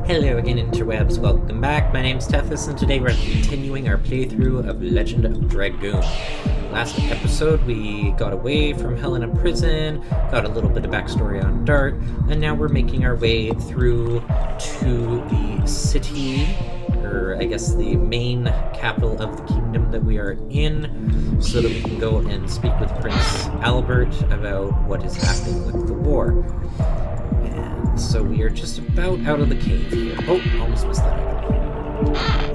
Hello again, Interwebs. Welcome back. My name's Tethys, and today we're continuing our playthrough of Legend of Dragoon. Last episode, we got away from Helena Prison, got a little bit of backstory on Dart, and now we're making our way through to the city, or I guess the main capital of the kingdom that we are in, so that we can go and speak with Prince Albert about what is happening with the war. So we are just about out of the cave here. Oh, almost missed that item.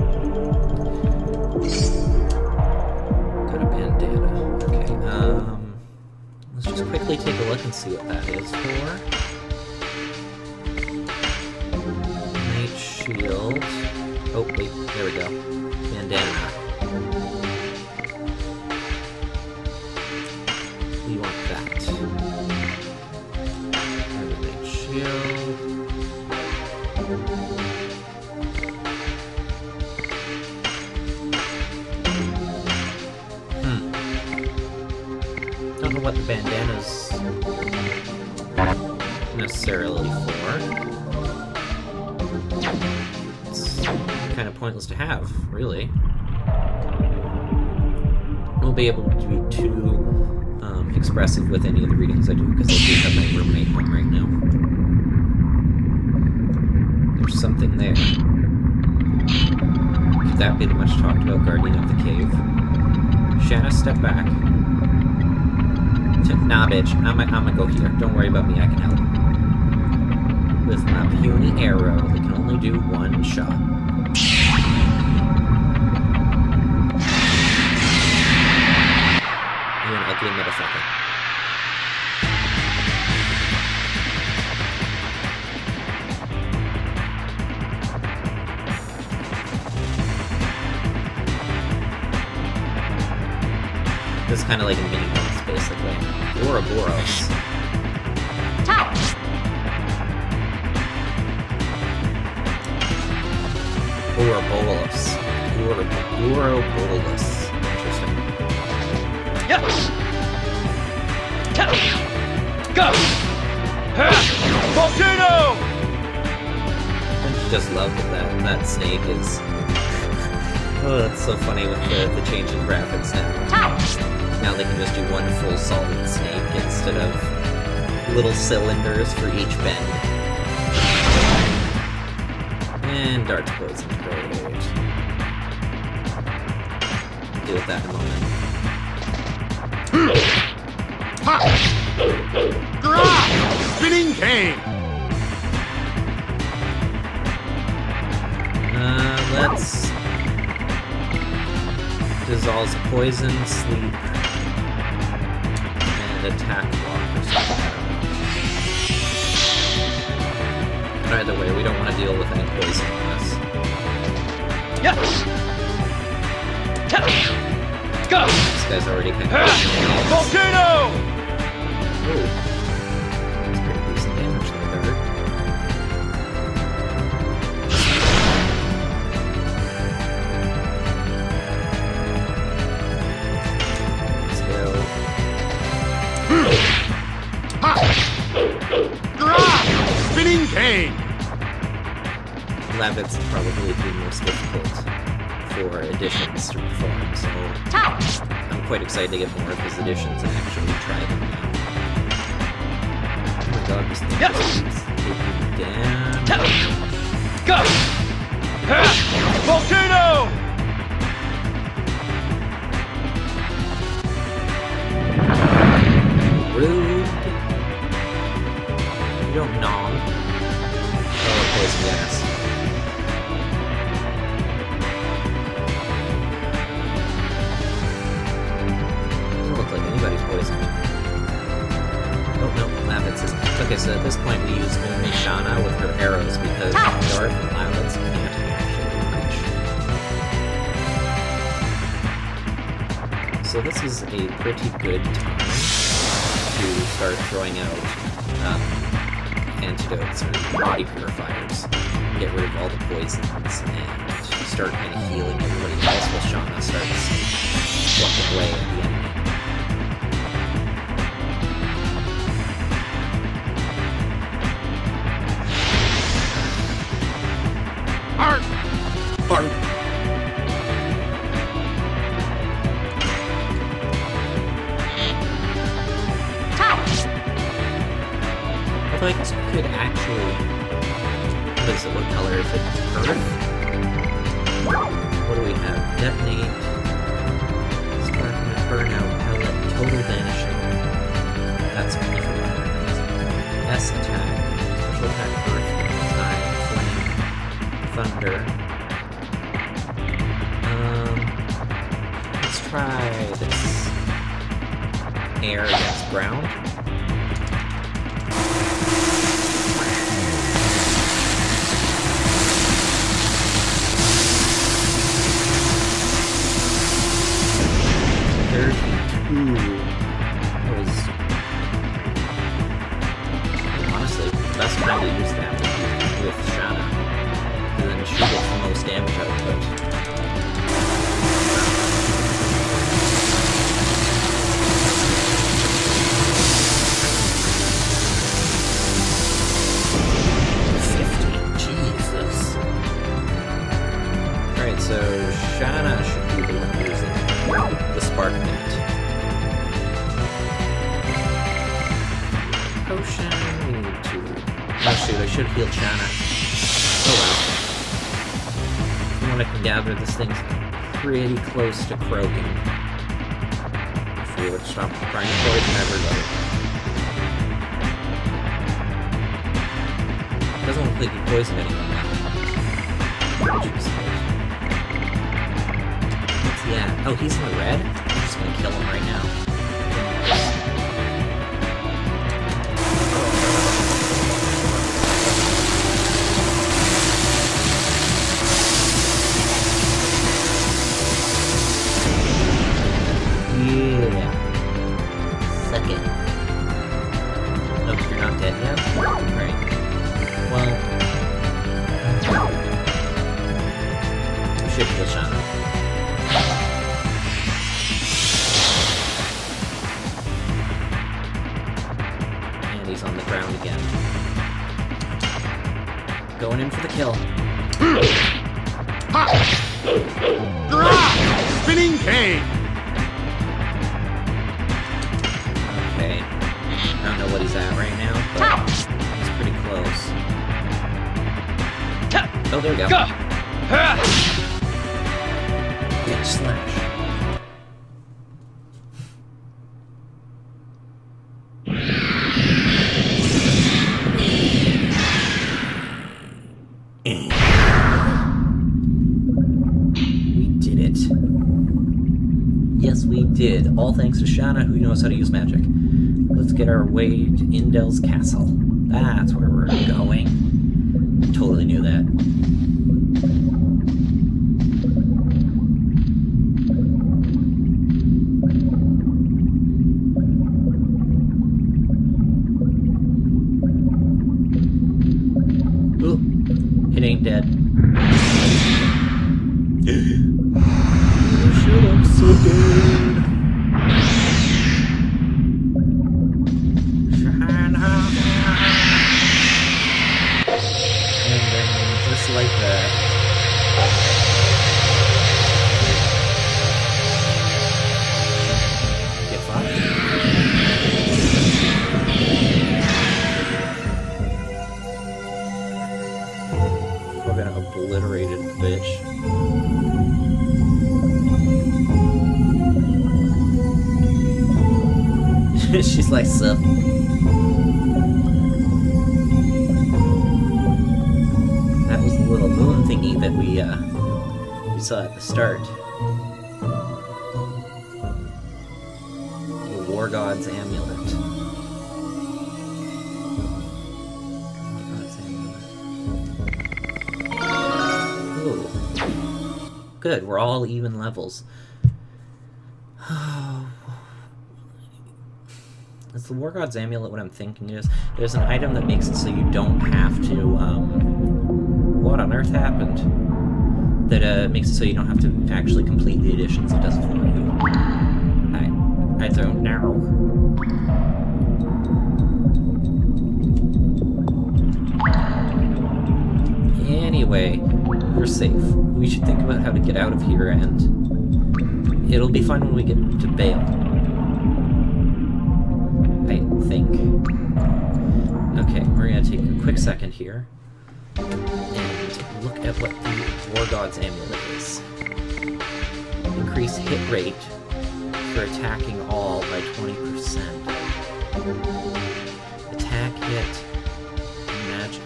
Got a bandana. Okay, let's just quickly take a look and see what that is for. Knight shield. Oh, wait, there we go. Bandana. We want that. Knight shield. Don't know what the bandana's necessarily for. It's kind of pointless to have, really. I won't be able to be too expressive with any of the readings I do, because I do have my roommate home right now. There's something there. Could that be the much talked about guardian of the cave? Shanna, step back. Nah, bitch. I'm gonna go here. Don't worry about me. I can help. With my puny arrow, they can only do one shot. You're an ugly motherfucker. This is kind of like a mini boss, basically. Ouroboros. Ouroboros. Ouroboros. Interesting. Yes. Go. Volcano. Don't you just love that that snake is? Oh, that's so funny with the change in graphics now. Now they can just do one full solid snake instead of little cylinders for each bend. And Dart's poisoned. Great. Deal with that in a moment. Spinning cane. Let's dissolves poison, sleep, and attack block or something. Either way, we don't want to deal with any poison on this. Yes. Go. This guy's already kind of Volcano. Ooh. That's pretty decent damage there, Dart. Spinning cane. Levit's probably the most difficult for additions to perform, so I'm quite excited to get more of his additions and actually try them now. Oh my god, this thing is taking down. Go! Volcano! Rude. You don't nom. Oh, poison gas. Doesn't look like anybody's poisoned. Oh, no, Lavitz is. Okay, so at this point we use only Shanna with her arrows because Dart and Lavitz can't actually reach. So this is a pretty good time to start throwing out antidotes or body purifiers, get rid of all the poisons, and start kind of healing everybody else while Shanna starts walking away at the enemy. Bark. Although I guess we could actually... What is it? What color is it? Earth? What do we have? Detonate. Sparkman, burnout, pellet, total vanishing. That's significant. S attack. Special attack, earth, time, flame, thunder. Let's try this. Air against ground. Honestly, the best time to use that would be with Shanna. And then she gets the most damage output. Jesus. Alright, so Shanna should be the one using the spark net. Potion, we need to... Oh shoot, I should heal Shanna. Oh well. From what I can gather, this thing's pretty close to croaking. If we would stop trying to poison everybody. Doesn't look like he poisoned anyone now. What's he at? Oh, he's in the red? I'm just gonna kill him right now. Yeah. Suck it. Nope, you're not dead yet? Right. Well... we should kill Shanna. And he's on the ground again. Going in for the kill. Ha! Spinning cane! Okay. I don't know what he's at right now, but he's pretty close. Oh, there we go. Bitch slash. We did it. Yes, we did. All thanks to Shanna, who knows how to use magic. Let's get our way to Indel's castle. That's where we're going. Totally knew that. Ooh, it ain't dead. Oh shit, I'm so dead. Like that. Get fucked. Fucking obliterated bitch. She's like, sup. That was the little moon thingy that we saw at the start. The War God's Amulet. Ooh. Good, we're all even levels. Is the War God's Amulet what I'm thinking is? There's an item that makes it so you don't have to, what on earth happened? That makes it so you don't have to actually complete the additions. It does it for you. I don't know. Anyway, we're safe. We should think about how to get out of here, and it'll be fun when we get to Bale. I think. Okay, we're gonna take a quick second here and look at what the War God's Amulet is. Increase hit rate for attacking all by 20%. Attack, hit, magic.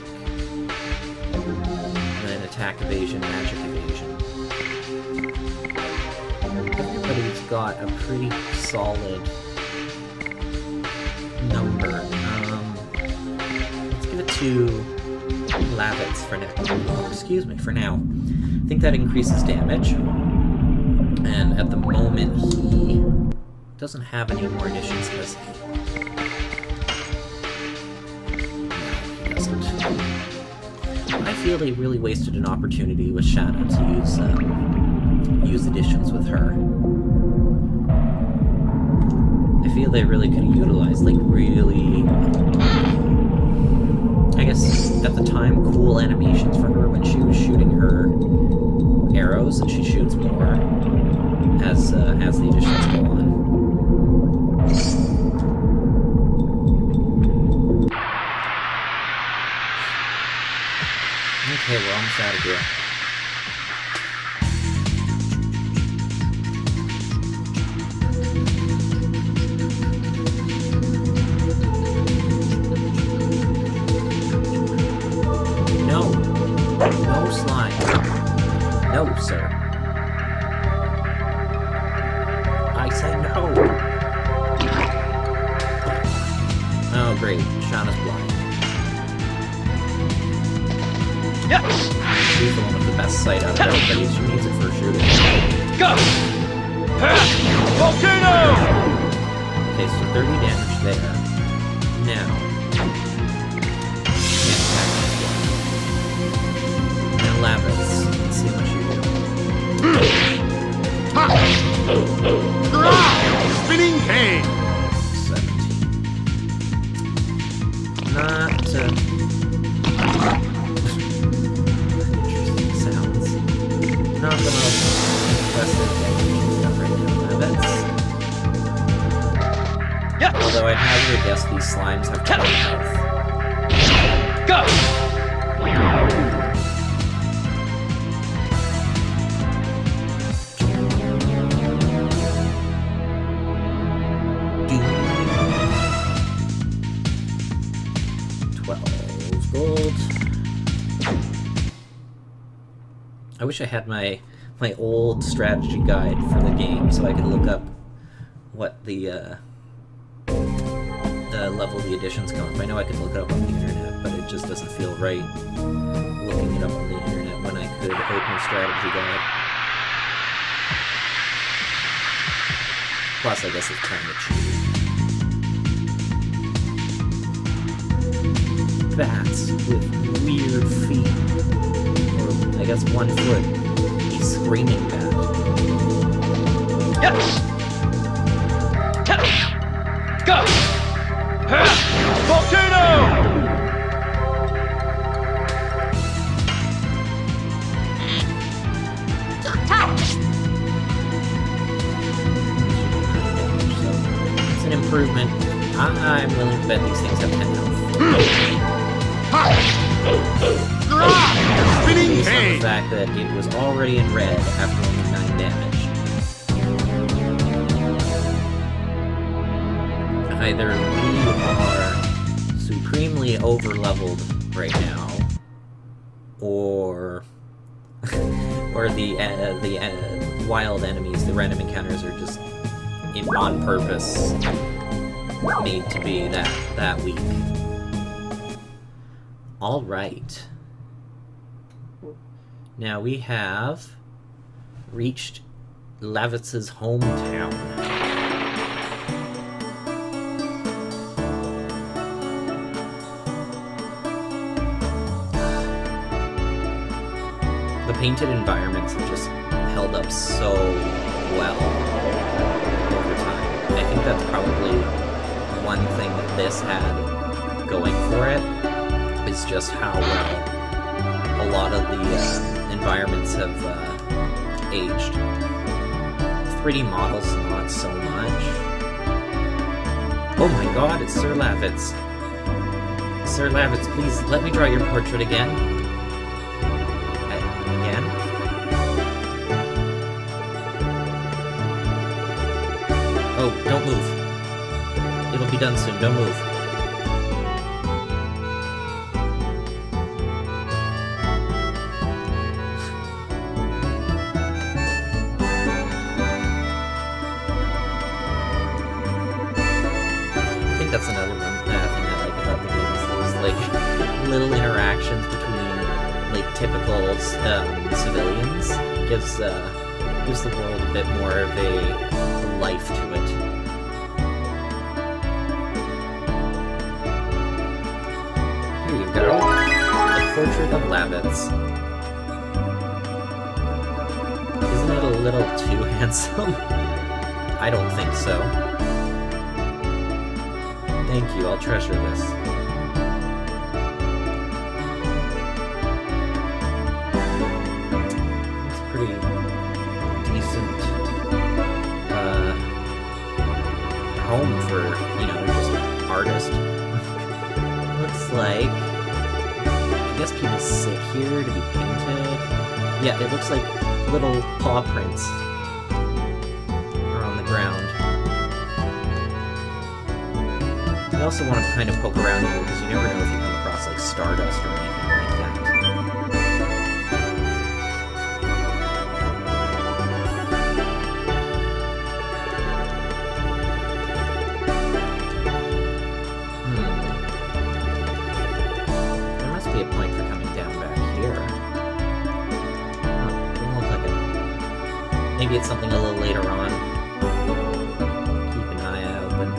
And then attack, evasion, magic, evasion. Everybody's got a pretty solid number. Let's give it to Lavitz for now. Excuse me, for now. I think that increases damage. And at the moment, he doesn't have any more additions, does he? No, he doesn't. I feel they really wasted an opportunity with Shadow to use additions with her. I feel they really could have utilized, like, really, I guess, at the time, cool animations for her when she was shooting her arrows, and she shoots more as the additions go on. Okay, we're almost out of here. No! No slime. No, sir. I said no! Oh, great. Shauna's blind. Yeah. She's the one with the best sight out of everybody. She needs it for shooting. Go! Volcano! Okay, so 30 damage there. Now. And Lavitz. Let's see what you do. Spinning cane! 17. Not, not the most impressive damage he's got right now. That's... Yeah. Although I'd hazard a guess these slimes have 20 health. Go! I wish I had my old strategy guide for the game so I could look up what the level the additions come up. I know I could look it up on the internet, but it just doesn't feel right looking it up on the internet when I could open a strategy guide. Plus, I guess it's kind of cheating. Bats with weird feet. I guess 1 foot. He's screaming bad. Yes. Go! Volcano! It's an improvement. I'm willing to bet these things have 10 health. Spinning Based on the cane! fact that it was already in red after only 9 damage. Either we are supremely over-leveled right now, or the wild enemies, the random encounters, are just on purpose made to be that weak. All right. Now we have reached Lavitz's hometown. The painted environments have just held up so well over time. I think that's probably one thing that this had going for it, is just how well a lot of the environments have aged. 3D models, not so much. Oh my god, it's Sir Lavitz. Sir Lavitz, please let me draw your portrait again. Again? Oh, don't move. It'll be done soon, don't move. That's another one thing I like about the game is those like little interactions between like typical civilians. Gives the world a bit more of a life to it. Here you go, the portrait of Lavitz. Isn't it a little too handsome? I don't think so. Thank you, I'll treasure this. It's a pretty decent home for, you know, just an artist. Looks like, I guess people sit here to be painted. Yeah, it looks like little paw prints are on the ground. I also want to kind of poke around here because you never know if you come across like stardust or anything like that. There must be a point for coming down back here. Doesn't look like it. Maybe it's something a little later on. Keep an eye open.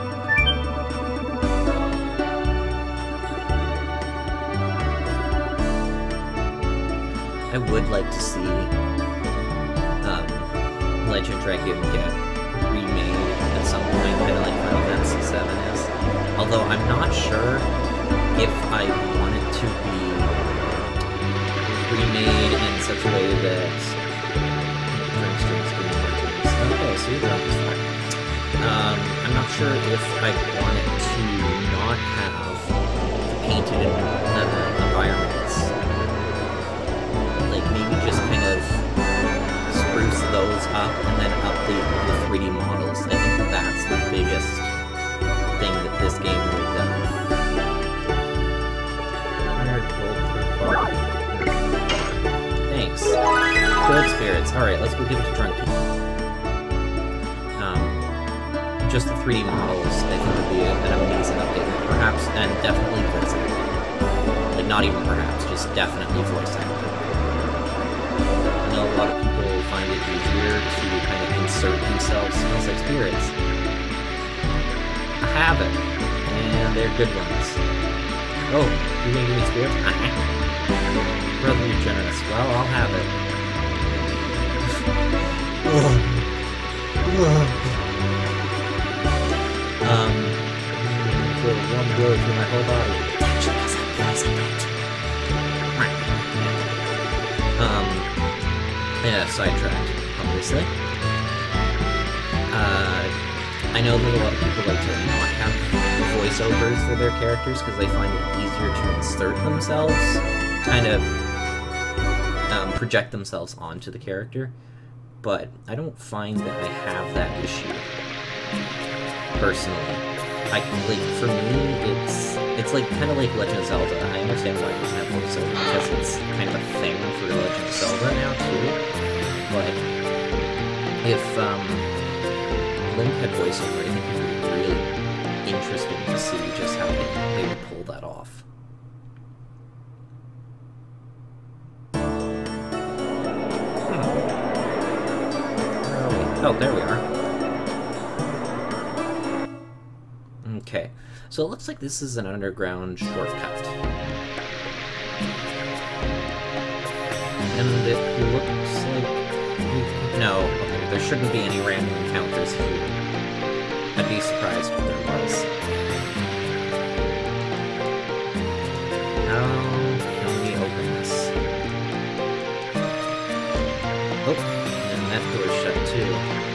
I would like to see Legend of Dragoon get remade at some point, kind of like Final Fantasy VII is. Although I'm not sure if I want it to be remade in such a way that... Okay, so you're drunk as fuck. I'm not sure if I want it to not have painted environments. Maybe just kind of spruce those up and then update the 3D models. I think that's the biggest thing that this game would have done. 100 gold per bar. Thanks. Good spirits. Alright, let's go give it to Drunky. Just the 3D models, I think would be an amazing update. Perhaps, and definitely voice acting. Like, not even perhaps, just definitely voice acting. I know a lot of people find it easier to kind of insert themselves as like spirits. I have it, and they're good ones. Oh, you're gonna give me spirits? Brother, you're generous. Well, I'll have it. Feel a warm glow through my whole body. Yeah, sidetracked, obviously. I know that a lot of people like to not have voiceovers for their characters because they find it easier to insert themselves, kind of project themselves onto the character, but I don't find that I have that issue, personally. For me, it's like kind of like Legend of Zelda. I understand why it doesn't have voiceover because it's kind of a thing for Legend of Zelda now too. But if Link had voiceover, I think it would be really interesting to see just how they would pull that off. Where are we? Oh, there we are. Okay, so it looks like this is an underground shortcut. And it looks like... No, okay, there shouldn't be any random encounters here. I'd be surprised if there was. How can we open this? Oh, and that door's shut too.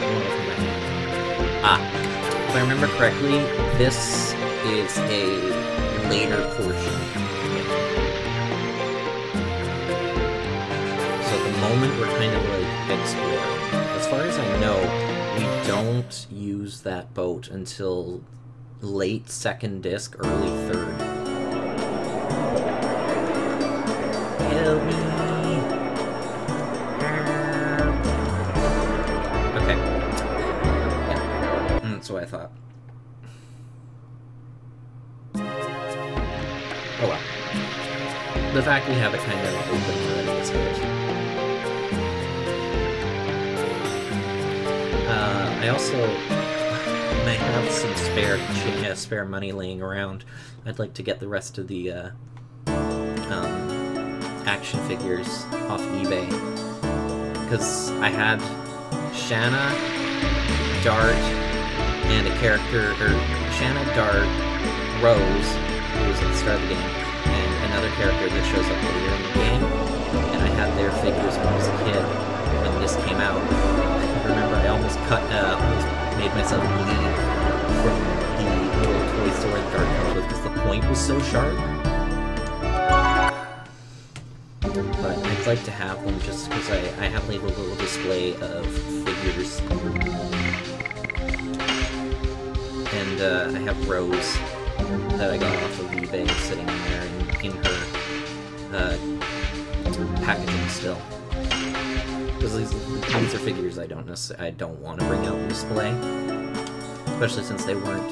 If I remember correctly, this is a later portion. So at the moment we're kind of like exploring. As far as I know, we don't use that boat until late second disc, early third. Help me! Okay. Yeah. That's what I thought. Oh well. The fact we have it kind of open already is good. I also I have some spare money laying around. I'd like to get the rest of the action figures off eBay, because I had Shanna, Dart, and a character, or Shanna, Dart, Rose, who was at the start of the game, and another character that shows up later in the game, and I had their figures when I was a kid when this came out. I remember I almost made myself bleed from the little toy sword Dart comes with, because the point was so sharp. But I'd like to have them just because I have like a little display of figures. And I have Rose that I got off of eBay sitting there in her packaging still. Because these are figures I don't want to bring out and display. Especially since they weren't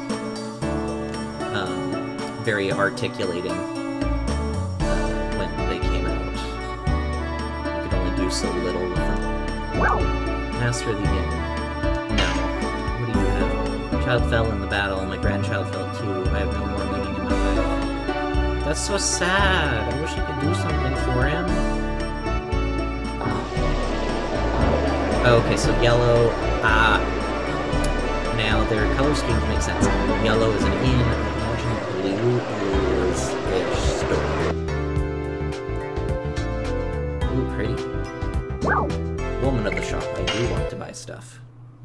very articulating when they came out. You could only do so little with them. Master of the Inn. No. What do you have? Child fell in the battle, my grandchild fell too. I have no more meaning in my life. That's so sad. I wish I could do something for him. Okay, so yellow. Now their color schemes make sense. Yellow is an inn, blue is a store. Ooh, pretty. Woman of the shop, I do want to buy stuff.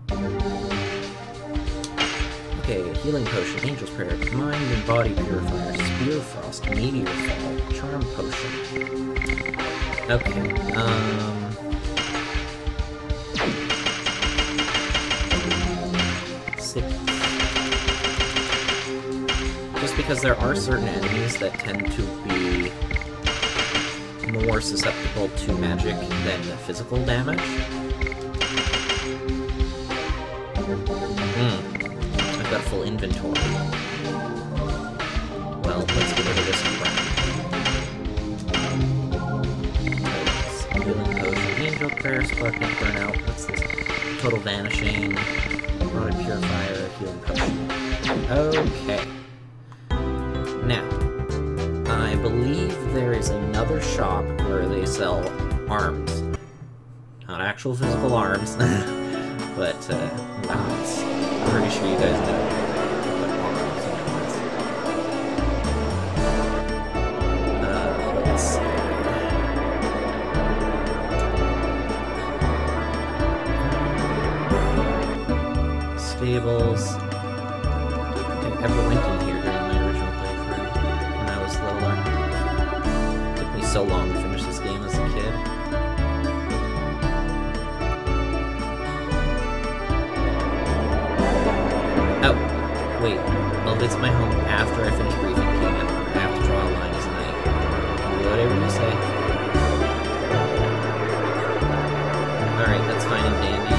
Okay, healing potion, angel's prayer, mind and body purifier, spear frost, meteor fall, charm potion. Okay, just because there are certain enemies that tend to be more susceptible to magic than physical damage. I've got a full inventory. Well, let's get rid of this crap. Healing potion, angel prayer, sparkling burnout. What's this? Total vanishing, body purifier, healing potion. Okay. Now, I believe there is another shop where they sell arms. Not actual physical arms, but weapons. I'm pretty sure you guys know what arms are. Let's see. Stables. I don't think I ever went in here during my original playthrough when I was littler. It took me so long to finish this game as a kid. Oh, wait. Well, it's my home after I finish briefing King. I have to draw a line as a knight. Whatever you say. Alright, that's fine and dandy.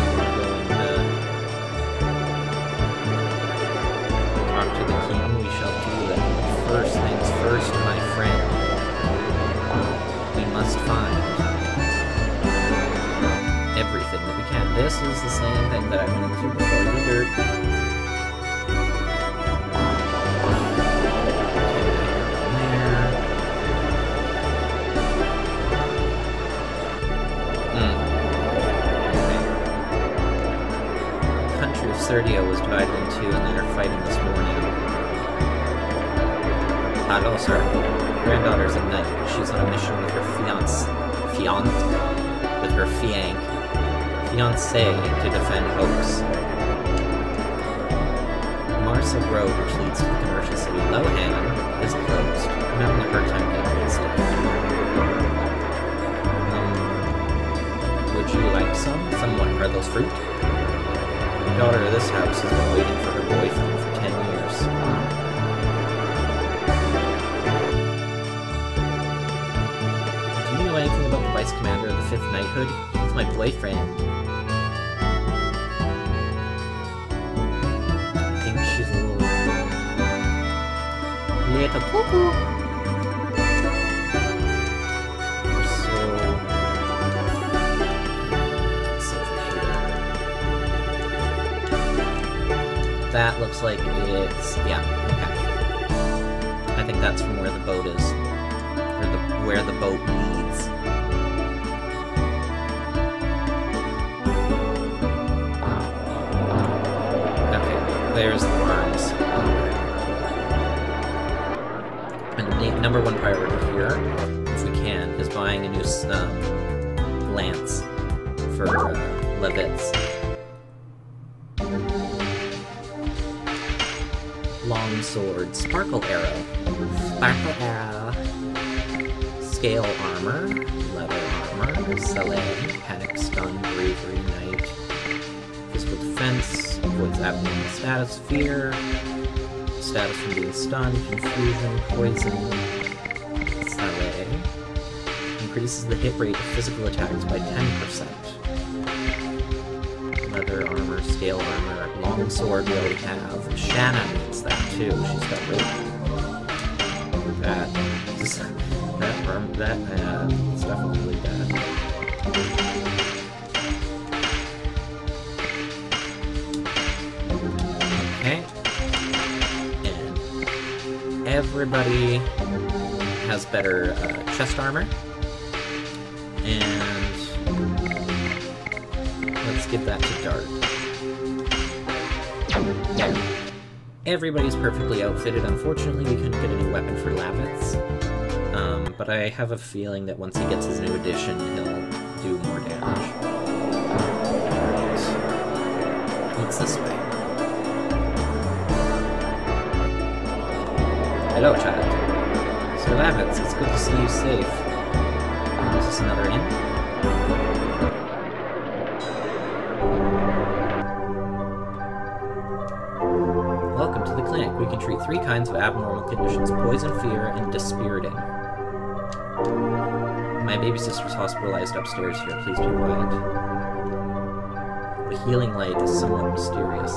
First things first, my friend. We must find everything that we can. This is the same thing that I went into before, the dirt. The country of Serdia was divided in two, and they are fighting this morning. Oh, sorry. Granddaughter's a knight. She's on a mission with her her fiancé to defend Hoax. Marsa Road, which leads to the commercial city Lohan, is closed. I'm having a hard time getting good stuff. Would you like some? Somewhat. Are those fruit? The daughter of this house has been waiting for her boyfriend for 10 years. Do you know anything about the Vice Commander of the 5th Knighthood? He's my boyfriend. I think she's a little cuckoo. That looks like it's... yeah, okay. I think that's from where the boat is. Or where the boat leads. Okay, there's the arms. And the number one priority here, if we can, is buying a new lance for Levitz. Long sword, sparkle arrow, scale armor, leather armor, Saleh, panic, stun, bravery, knight, physical defense, avoids abnormal status, fear, status from being stunned, confusion, poison, Saleh, increases the hit rate of physical attacks by 10%. Leather armor, scale armor, long sword we already have. Shanna needs that too. She's got really that stuff is really bad. Okay. And everybody has better chest armor. And let's give that to Dart. There. Everybody's perfectly outfitted. Unfortunately, we couldn't get a new weapon for Lavitz. But I have a feeling that once he gets his new edition, he'll do more damage. Alright. What's this way? Hello, child. Sir Lavitz, it's good to see you safe. Is this another inn? Welcome to the clinic. We can treat 3 kinds of abnormal conditions: poison, fear, and dispiriting. My baby sister's hospitalized upstairs here. Please be quiet. The healing light is somewhat mysterious.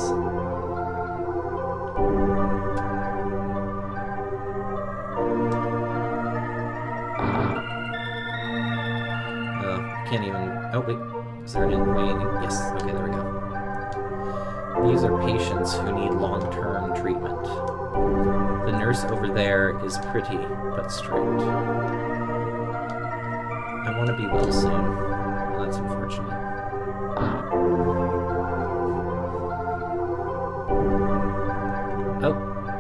Can't even... oh, wait. Is there an in-way? Yes. Okay, there we go. These are patients who need long-term treatment. The nurse over there is pretty, but strict. I want to be well soon. Well, that's unfortunate. Oh.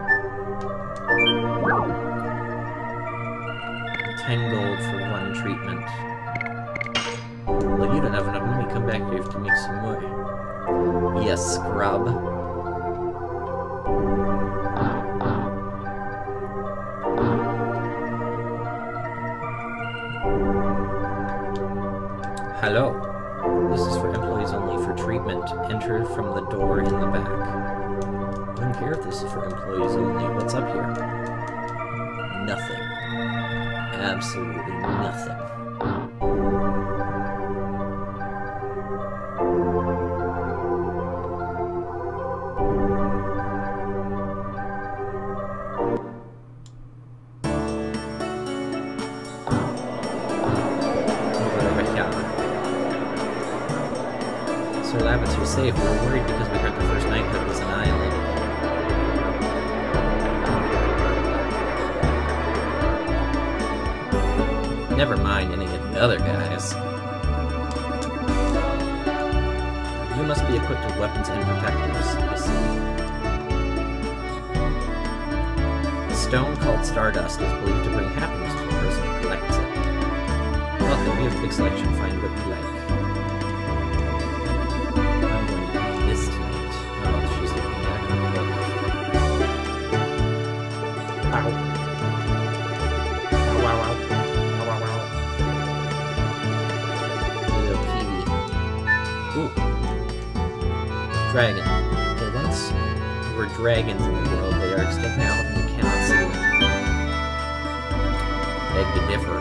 10 gold for 1 treatment. Well, you don't have enough money. Come back here to make some more. Yes, scrub. Hello. This is for employees only. For treatment, enter from the door in the back. I don't care if this is for employees only. What's up here? Nothing. Absolutely nothing. Sir Lavitz, you're safe. We were worried because we heard the first knighthood was annihilated. Never mind any of the other guys. You must be equipped with weapons and protectors, I see. A stone called Stardust is believed to bring happiness to the person who collects it. Welcome, we have a big selection. Find what you like. Dragon. There once were dragons in the world. They are extinct now, and we cannot see them. Beg to differ.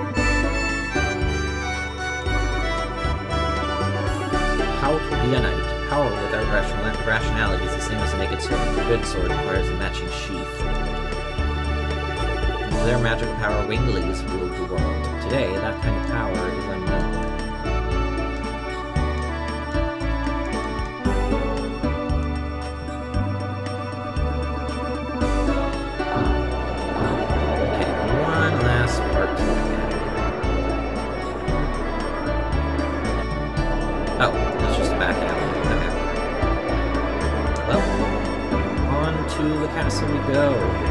How to be a knight? Power without rationality is the same as a naked sword. A good sword requires a matching sheath. With their magical power, winglies ruled the world. Today, that kind of power is unknown. Okay, one last part to look at. Oh, that's just a back alley. Okay. Well, on to the castle we go.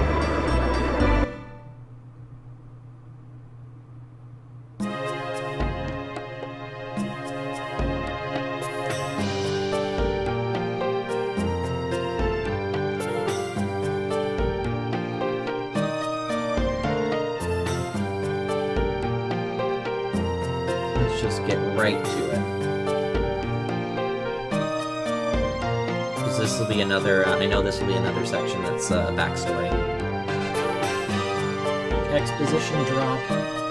Let's just get right to it. This will be another, I know this will be another section that's backstory. Exposition drop.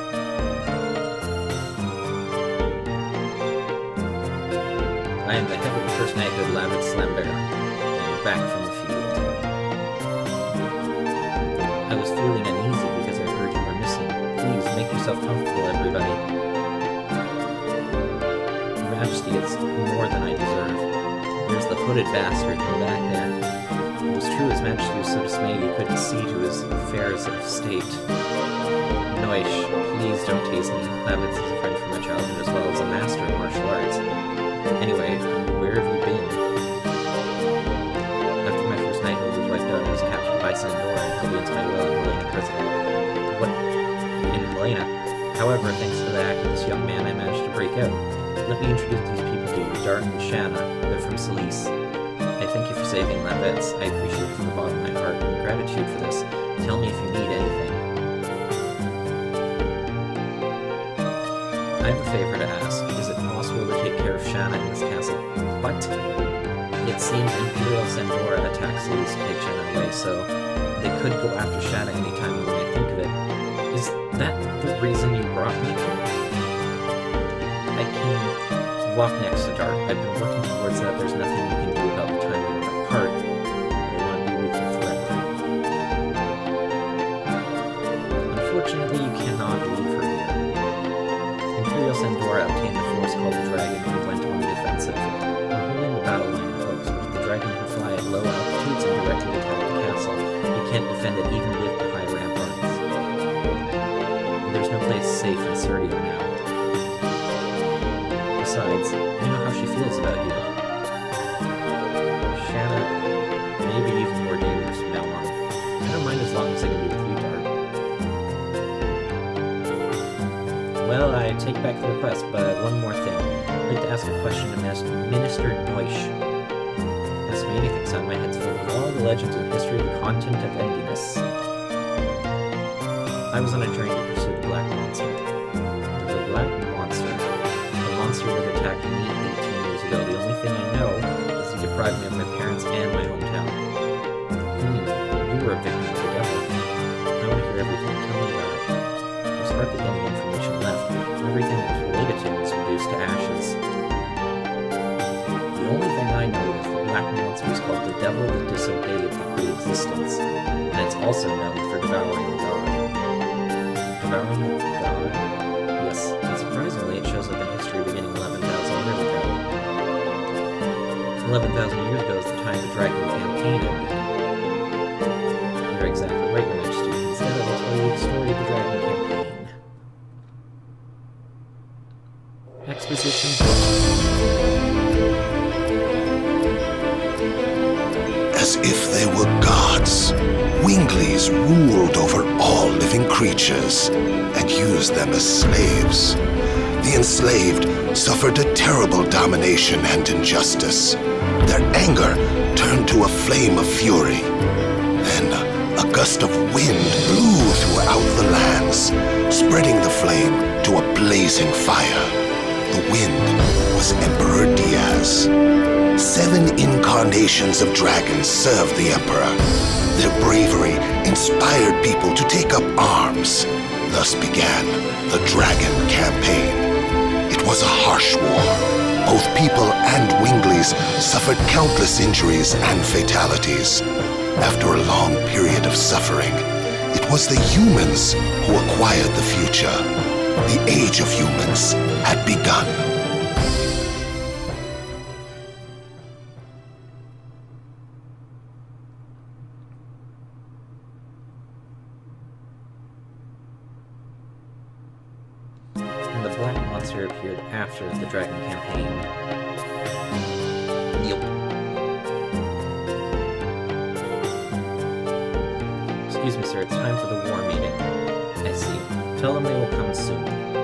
I am the head of the First Knighthood, Lavid Slambear. I am back from the field. I was feeling uneasy because I heard you were missing. Please, make yourself comfortable, everybody. Your Majesty, it's more than I deserve. There's the hooded bastard in the back there. It was true His Majesty was so dismayed he couldn't see to his affairs of state. Noish, please don't tease me. Lavitz is a friend from my childhood as well as a master of martial arts. Anyway, where have you been? After my first knighthood was wiped out, I was captured by Sandora and held against my will in Helena prison. What? In Helena? However, thanks to the act of this young man, I managed to break out. Let me introduce these people to you, Dart and Shanna. They're from Selice. I thank you for saving Lavitz. I appreciate it from the bottom of my heart and gratitude for this. Tell me if you need anything. I have a favor to ask. Is it possible to take care of Shanna in this castle? What? It seems Imperial Sandora attacked Selice to take Shanna away, so they could go after Shanna anytime when I think of it. Is that the reason you brought me here? I can walk next to Dart. I've been working towards that. There's nothing you can do about the time we were apart. I want to be with you forever. Unfortunately, you cannot leave her here. Imperial Sandora obtained the force called the Dragon and went on the offensive. We're holding the battle line close, but the Dragon can fly at low altitudes and directly attack the castle. You can't defend it even with the high ramparts. There's no place safe in Serdio now. Besides, you know how she feels about you. Shanna may be even more dangerous from now on. I don't mind as long as I can be with you, Dart. Well, I take back the request, but one more thing. I'd like to ask a question to Minister Noish. Ask me anything, son. My head's full of all the legends and history of the continent of Endiness. I was on a journey to pursue the Black Monster. The Black Monster. Monster that attacked me 18 years ago. The only thing I know is he deprived me of my parents and my hometown. You were a victim of the devil. I want to hear everything. Tell me about it. There's hardly any information left. Everything that was related to him was reduced to ashes. The only thing I know is the Black Monster is called the Devil that disobeyed the pre-existence, and it's also known for devouring the god. Devouring the god? Yes, and surprisingly it shows up in history beginning 11,000 years ago. 11,000 years ago is the time the Dragon campaign ended. You're exactly right, Your Majesty. Instead, I will tell you the story of the Dragon campaign. Exposition. As if they were gods, Winglies ruled over all living creatures and used them as slaves. The enslaved suffered a terrible domination and injustice. Their anger turned to a flame of fury. Then a gust of wind blew throughout the lands, spreading the flame to a blazing fire. the wind was Emperor Diaz. 7 incarnations of dragons served the Emperor. Their bravery inspired people to take up arms. Thus began the Dragon Campaign. It was a harsh war. Both people and Winglies suffered countless injuries and fatalities. After a long period of suffering, it was the humans who acquired the future. The age of humans had begun. And the black monster appeared after the Dragon Campaign. Yup. Excuse me, sir, it's time for the war meeting. I see. Tell them they will come soon.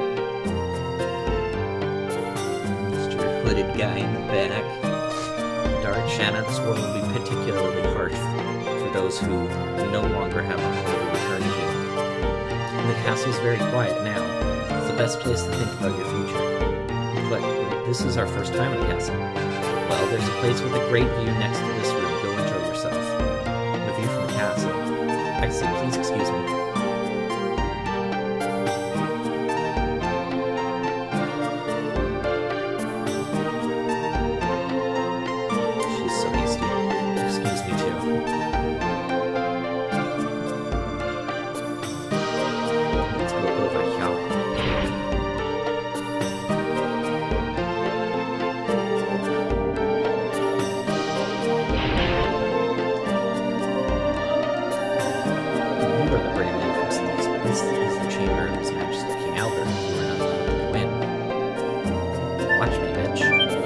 Mr. Hooded guy in the back. Dark Shanna, this war will be particularly harsh for those who no longer have a home to return to. The castle's very quiet now. It's the best place to think about your future. But this is our first time in the castle. Well, there's a place with a great view next to this room. Go enjoy yourself. The view from the castle. I see, please excuse me. She's so hasty. Excuse me too. Let's go over here. This is the chamber of His Majesty King Albert. You are not allowed to go in. Watch me, bitch.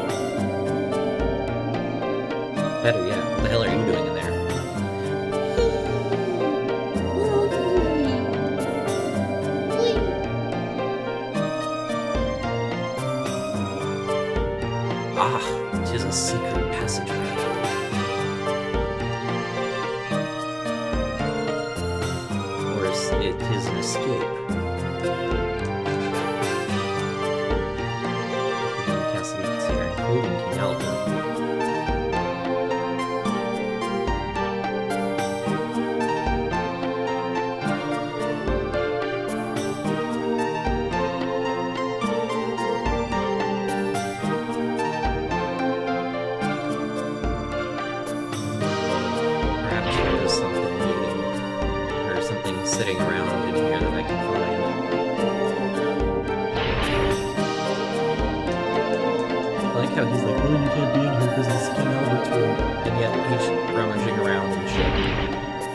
Better yet, what the hell are you doing in there? Ah, 'tis a secret passageway. It is an escape. The castle is here, including King Albert. Perhaps there is something meaning, or something sitting around in here that I can find. I like how he's like, oh, you can't be in here because it's King Albert's room, and yet he's rummaging around and shit.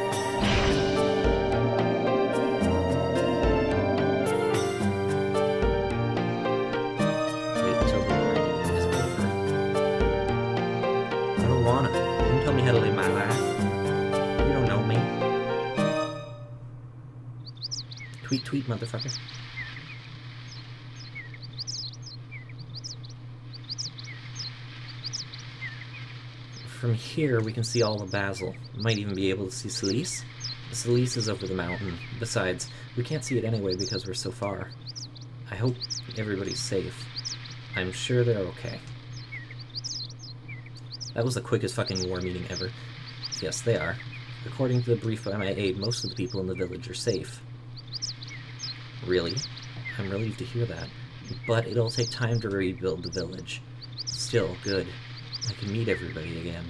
Wait until the war meeting is over. I don't wanna. Don't tell me how to live my life. You don't know me. Tweet, tweet, motherfucker. From here, we can see all of Basel. Might even be able to see Celise. Celise is over the mountain. Besides, we can't see it anyway because we're so far. I hope everybody's safe. I'm sure they're okay. That was the quickest fucking war meeting ever. Yes, they are. According to the brief by my aide, most of the people in the village are safe. Really? I'm relieved to hear that. But it'll take time to rebuild the village. Still, good. I can meet everybody again.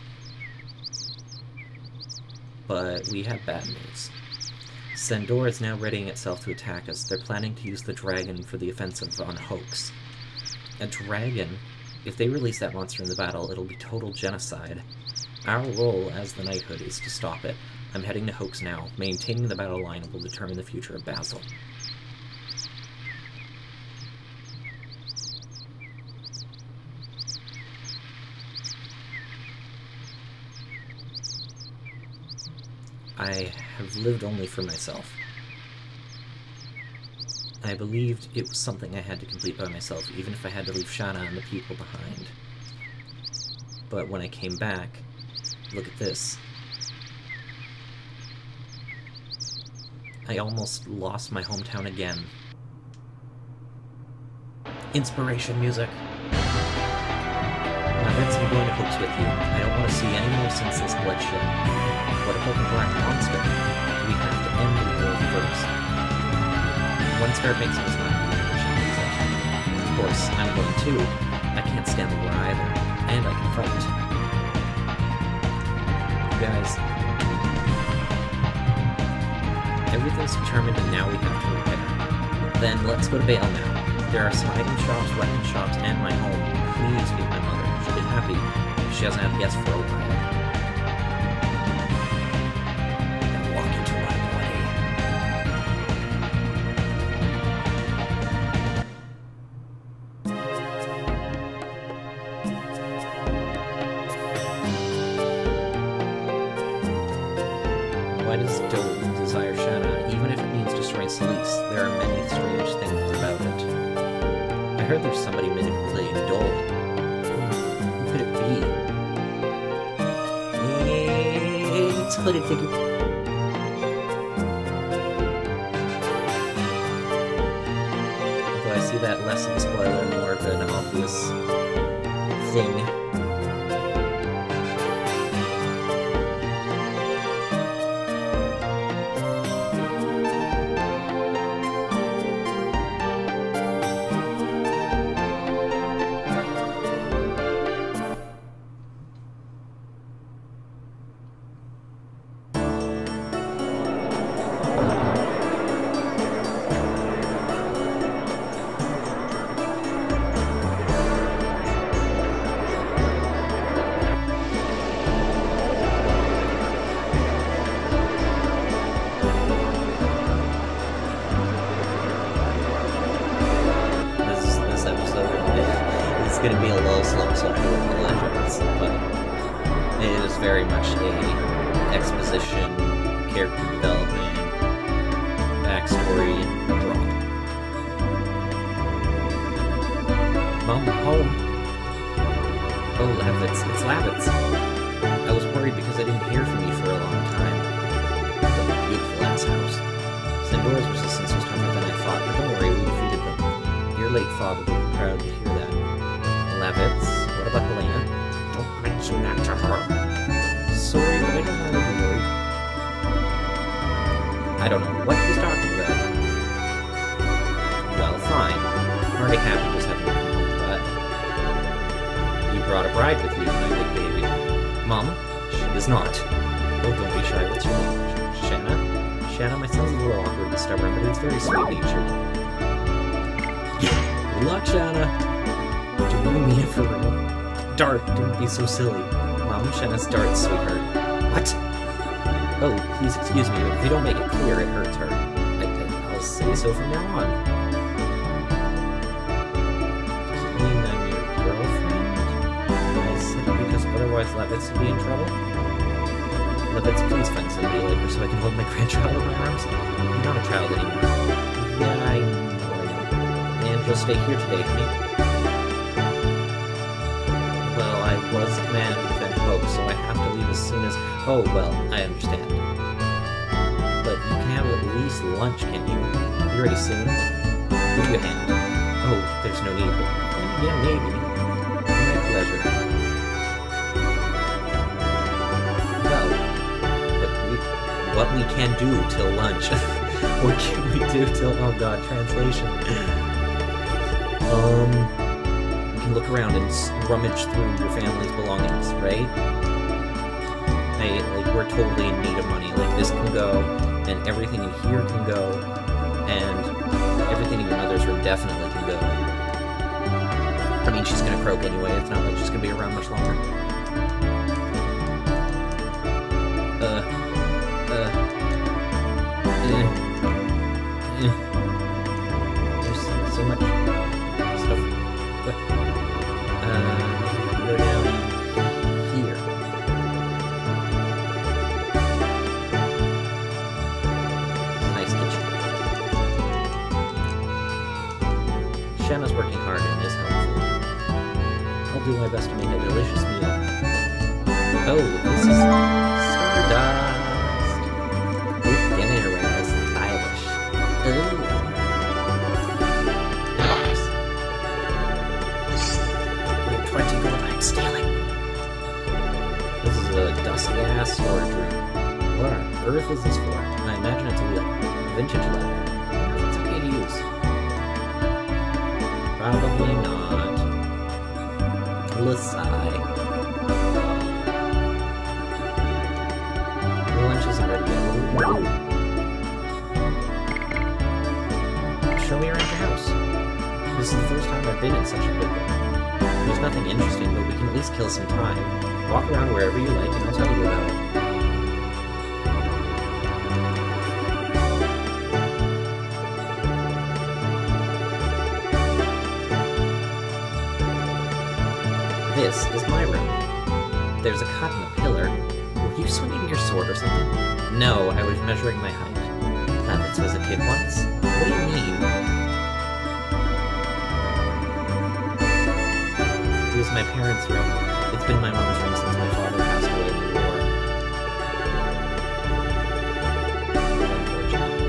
But we have bad news. Sandor is now readying itself to attack us. They're planning to use the dragon for the offensive on Hoax. A dragon? If they release that monster in the battle, it'll be total genocide. Our role as the Knighthood is to stop it. I'm heading to Hoax now. Maintaining the battle line will determine the future of Basel. I have lived only for myself. I believed it was something I had to complete by myself, even if I had to leave Shana and the people behind. But when I came back, look at this. I almost lost my hometown again. Inspiration music. Now Vince, I'm going to hooks with you. I don't want to see any more senseless bloodshed. What about the Black Monster? We have to end the war first. One start makes us not. Of course, I'm going too. I can't stand the war either. And I can fight. You guys... Everything's determined and now we have to repair. Then let's go to Bale now. There are some item shops, weapon shops, and my home. Please meet my mother. She'll be happy. She hasn't had guests for a while. And walk into my way. Why does Dolan desire Shanna, even if it means destroying Celeste? There are many strange things about it. I heard there's somebody manipulating Dolan. Who could it be? It's a hooded figure. Although I see that less of a spoiler, more of an obvious thing. Going to be a low slump social with the Legends, but it is very much a exposition, character development, backstory drop. Mom, home. Oh, Lavitz. It's Lavitz. I was worried because I didn't hear from you for a long time. It's a beautiful ass house. Sandora's resistance was tougher than I thought, but don't worry, we defeated them. Your late father will be proud to hear that. Lavitz. What about Helena? Don't mention that to her. Sorry, but I don't know what you're worried. I don't know what he's talking about. Well, fine. I'm already happy just having you come home, but... You brought a bride with you, my big baby. Mom? She is not. Oh, don't be shy. What's your name? Shanna? Shanna, my son's a little awkward and stubborn, but he's very sweet-natured. Good luck, Shanna! Do you mean it for real? Dart, don't be so silly. Mom, Shanna's Dart, sweetheart. What? Oh, please excuse me, but if you don't make it clear, it hurts her. I'll say so from now on. Does it mean I'm your girlfriend? I said because otherwise Lavitz would be in trouble? Lavitz, please find somebody like her so I can hold my grandchild in my arms. You're not a child anymore. Yeah, I know. And you'll stay here today, honey. I was commanded to defend Hope, so I have to leave as soon as... Oh, well, I understand. But you can have at least lunch, can you? Be ready soon? Give you a hand. Oh, there's no need, but yeah, maybe. My pleasure. Well, what we can do till lunch. What can we do till... Oh god, translation. Look around and rummage through your family's belongings, right? Hey, like, we're totally in need of money. Like, this can go, and everything in here can go, and everything in your mother's room definitely can go. I mean, she's gonna croak anyway. It's not like she's gonna be around much longer. There's so much stuff. What? Go down here. Nice kitchen. Shanna's working hard and is helpful. I'll do my best to make a delicious meal. Oh, this is Stardust. With dinnerware is stylish. Ooh. glass storage room. What on earth is this for? I imagine it's a wheel. A vintage ladder. I wonder if it's okay to use. Probably not. Lasai. The lunch isn't ready yet. What do we do? Show me around your house. This is the first time I've been in such a big one. There's nothing interesting, but we can at least kill some time. Walk around wherever you like, and I'll tell you about it. This is my room. There's a cut in the pillar. Were you swinging your sword or something? No, I was measuring my height. Tethys was a kid once. What do you mean? It was my parents' room. It's been my mom's room since my father passed away in the war. Unfortunate.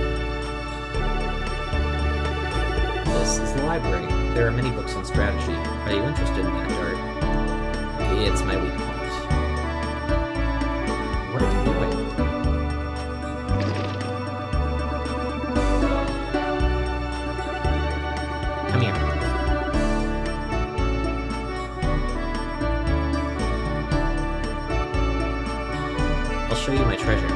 This is the library. There are many books on strategy. Are you interested in that, Dart? It's my weak point. What are you doing? Come here. I'll show you my treasure.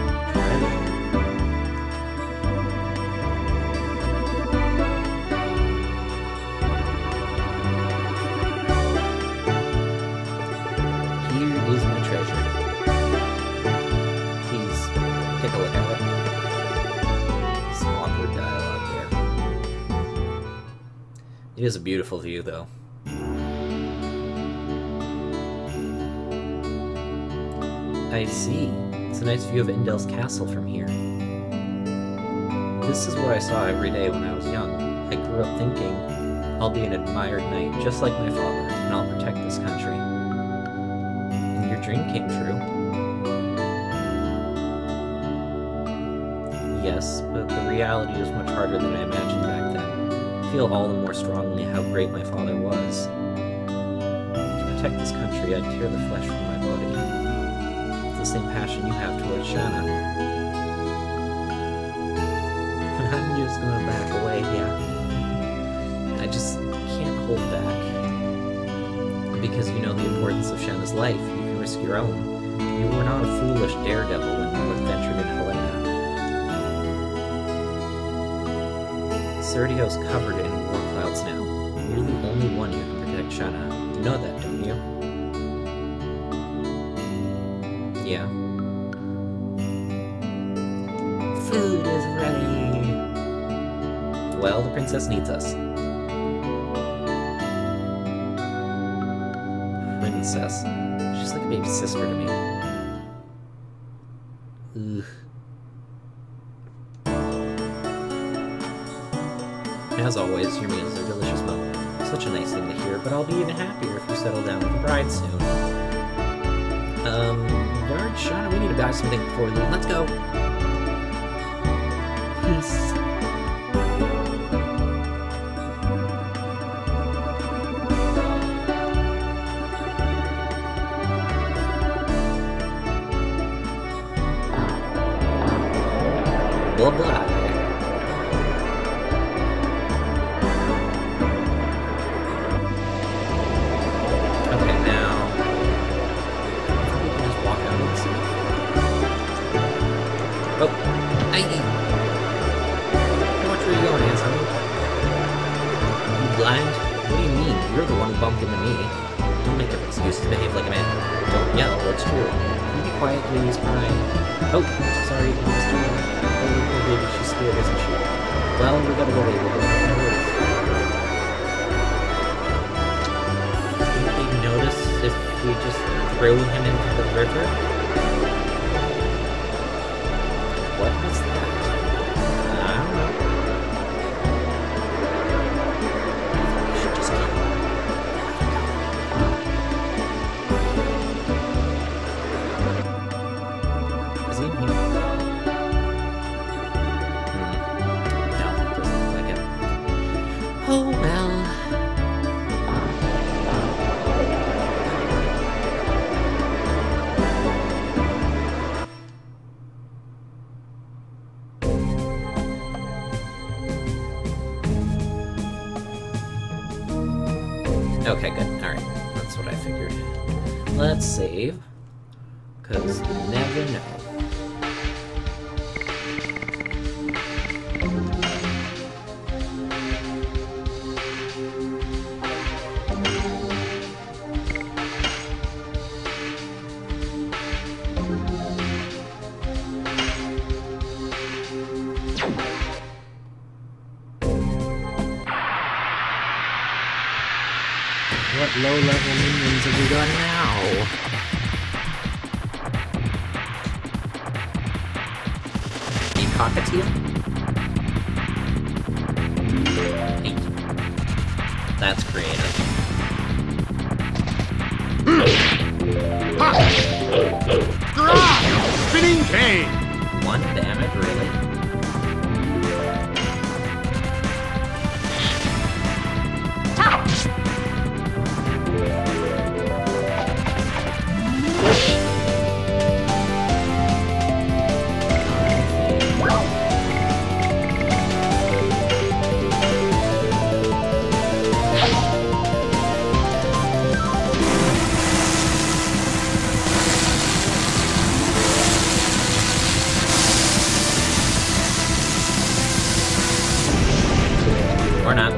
It is a beautiful view, though. I see. It's a nice view of Indel's castle from here. This is what I saw every day when I was young. I grew up thinking, I'll be an admired knight, just like my father, and I'll protect this country. And your dream came true. Yes, but the reality is much harder than I imagined back then. I feel all the more strongly how great my father was. To protect this country, I'd tear the flesh from my body. It's the same passion you have towards Shanna. I'm just gonna back away, yeah. I just can't hold back. Because you know the importance of Shanna's life, you can risk your own. You were not a foolish daredevil when you adventured in Helena. Sergio's covered in war clouds now. You're the only one who can protect Shanna. You know that, don't you? Yeah. Food is ready! Well, the princess needs us. Princess. She's like a baby sister to me. Ugh. As always, your meals are delicious, Mom. Such a nice thing to hear, but I'll be even happier if you settle down with the bride soon. Guard, Shauna, we need to buy something before we leave. Let's go! Peace. Blah blah. Bumped into me. Don't make up excuses, behave like a man. Don't yell, it's true. You be quiet, please, crying. Oh, sorry, Mr. Oh, poor baby, she's scared, isn't she? Well, we gotta go later, but nothing worries. Think they'd notice if we just threw him into the river? What was that? I don't know. Okay, good. Alright. That's what I figured. Let's save. Because you never know. What low-level minions have we got now? A cockatiel? Hey. That's creative. Spinning cane! 1 damage, really? Or not.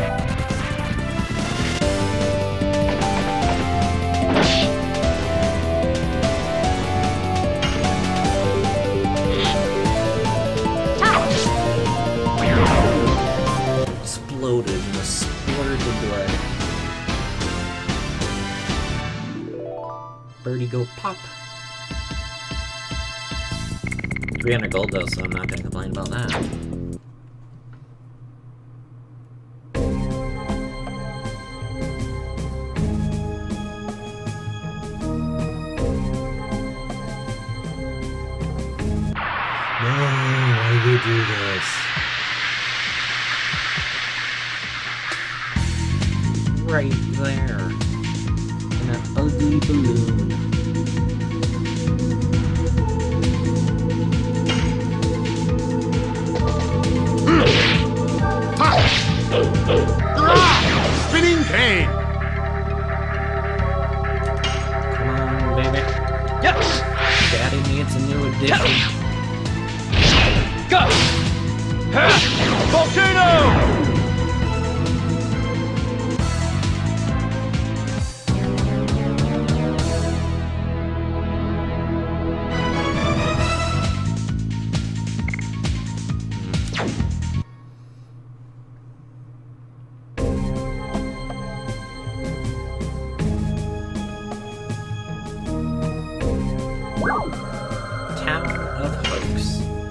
Exploded in a splurge of blood. Birdie go pop. 300 gold though, so I'm not gonna complain about that. Why do we do this? Right there. In an ugly balloon. Spinning cane! Come on, baby. Yes! Daddy needs a new addition. Go! Volcano! Town of Hoax.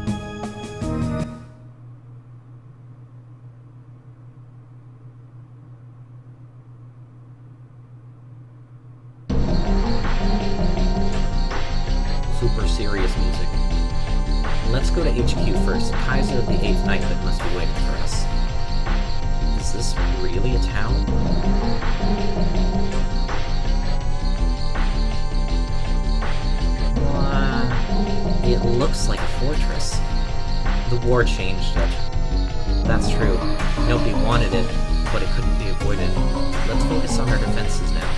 Super serious music. Let's go to HQ first. Kaiser of the 8th Knighthood must be waiting for us. Is this really a town? It looks like a fortress. The war changed it. That's true. Nobody wanted it, but it couldn't be avoided. Let's focus on our defenses now.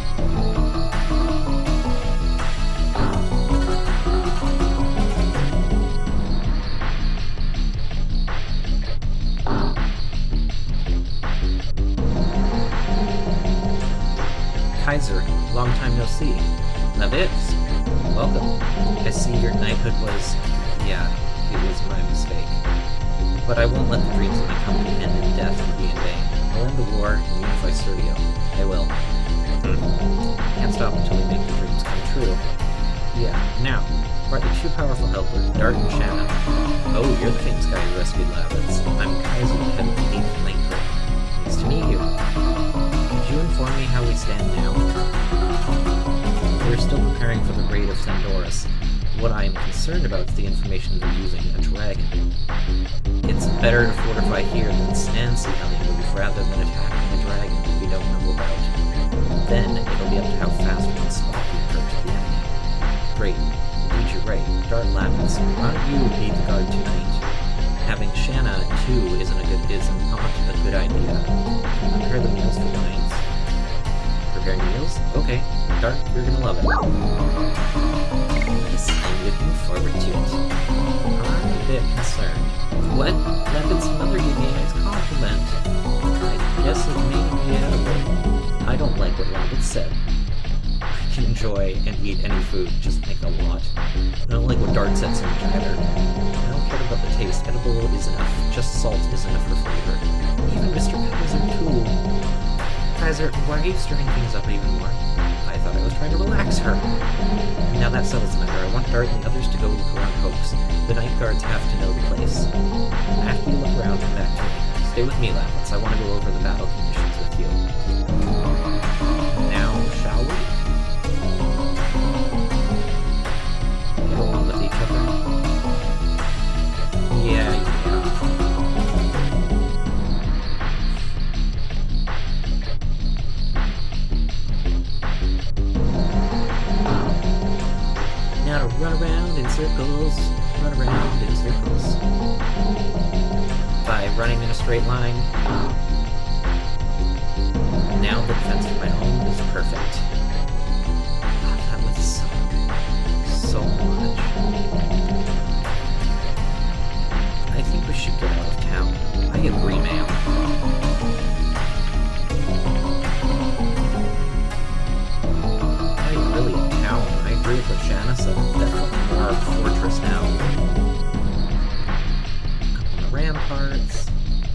Kaiser, long time no see. Levitz, welcome. I see your knighthood was... yeah, it was my mistake. But I won't let the dreams of my company end in death and be in vain. I'll end the war and unify Serdio. I will. Can't stop until we make the dreams come true. Yeah, now, brought you 2 powerful helpers, Dart and Shanna. Oh, you're the famous guy who rescued Lavitz. I'm Kaiser, the head of the 8th Knighthood. Nice to meet you. Could you inform me how we stand now? We're still preparing for the raid of Sandoris. What I am concerned about is the information they're using a dragon. It's better to fortify here than stand see how they move rather than attacking a dragon that we don't know about. Then it'll be up to how fast we can spot the approach of the enemy. Great. Indeed, you're right. Dart Lavitz, why don't you lead the guard tonight? Having Shanna too isn't a good idea. Can you prepare the meals for the knights? preparing meals? Okay, Dart, you're gonna love it. Yes, I'm looking forward to it. I'm a bit concerned. What? Levin's mother gave me a nice compliment. I guess it made me edible. I don't like what Rabbit said. I can enjoy and eat any food, just make a lot. I don't like what Dart said so much either. I don't care about the taste. Edible is enough. Just salt is enough for flavor. Even Mr. Kaiser too. Kaiser, why are you stirring things up even more? I thought I was trying to relax her. Now that settles the matter. I want Dart and the others to go look around Hope's. The night guards have to know the place. After you look around, come back to me. Stay with me, Lappets. I want to go over the battle conditions with you. Now, shall we? Get along with each other. Yeah. Now to run around in circles. Run around in circles. By running in a straight line. Now the defense for my home is perfect. God, that would suck so much. I think we should get out of town. I agree, ma'am. I ain't really in town. I agree with what Shanna said. Definitely more of a fortress now. Up on the ramparts.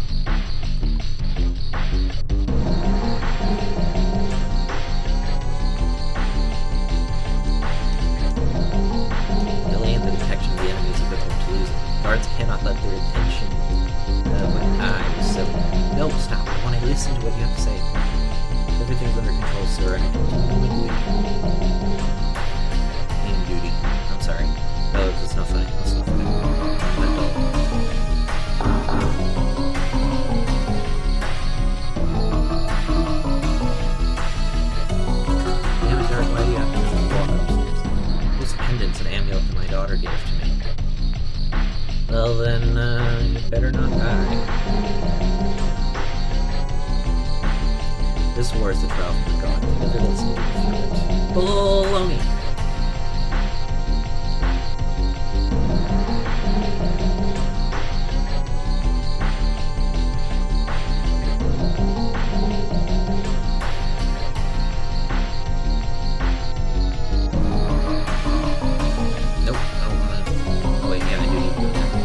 Delaying the detection of the enemies of the Toulouse. Guards cannot let their attention. Nope, stop. I want to listen to what you have to say. Everything's under control, sir, and I continue my duty. In duty. I'm sorry. Oh, that's not funny. That's not funny. I'm dull. Damn it, Dart, why do you have to walk upstairs? This pendant's an amulet that my daughter gave to me. Well then, you better not die. This war is the trial from God. Together let's move through it. Baloney! Nope, I don't wanna... Oh wait, yeah, I do need to go there.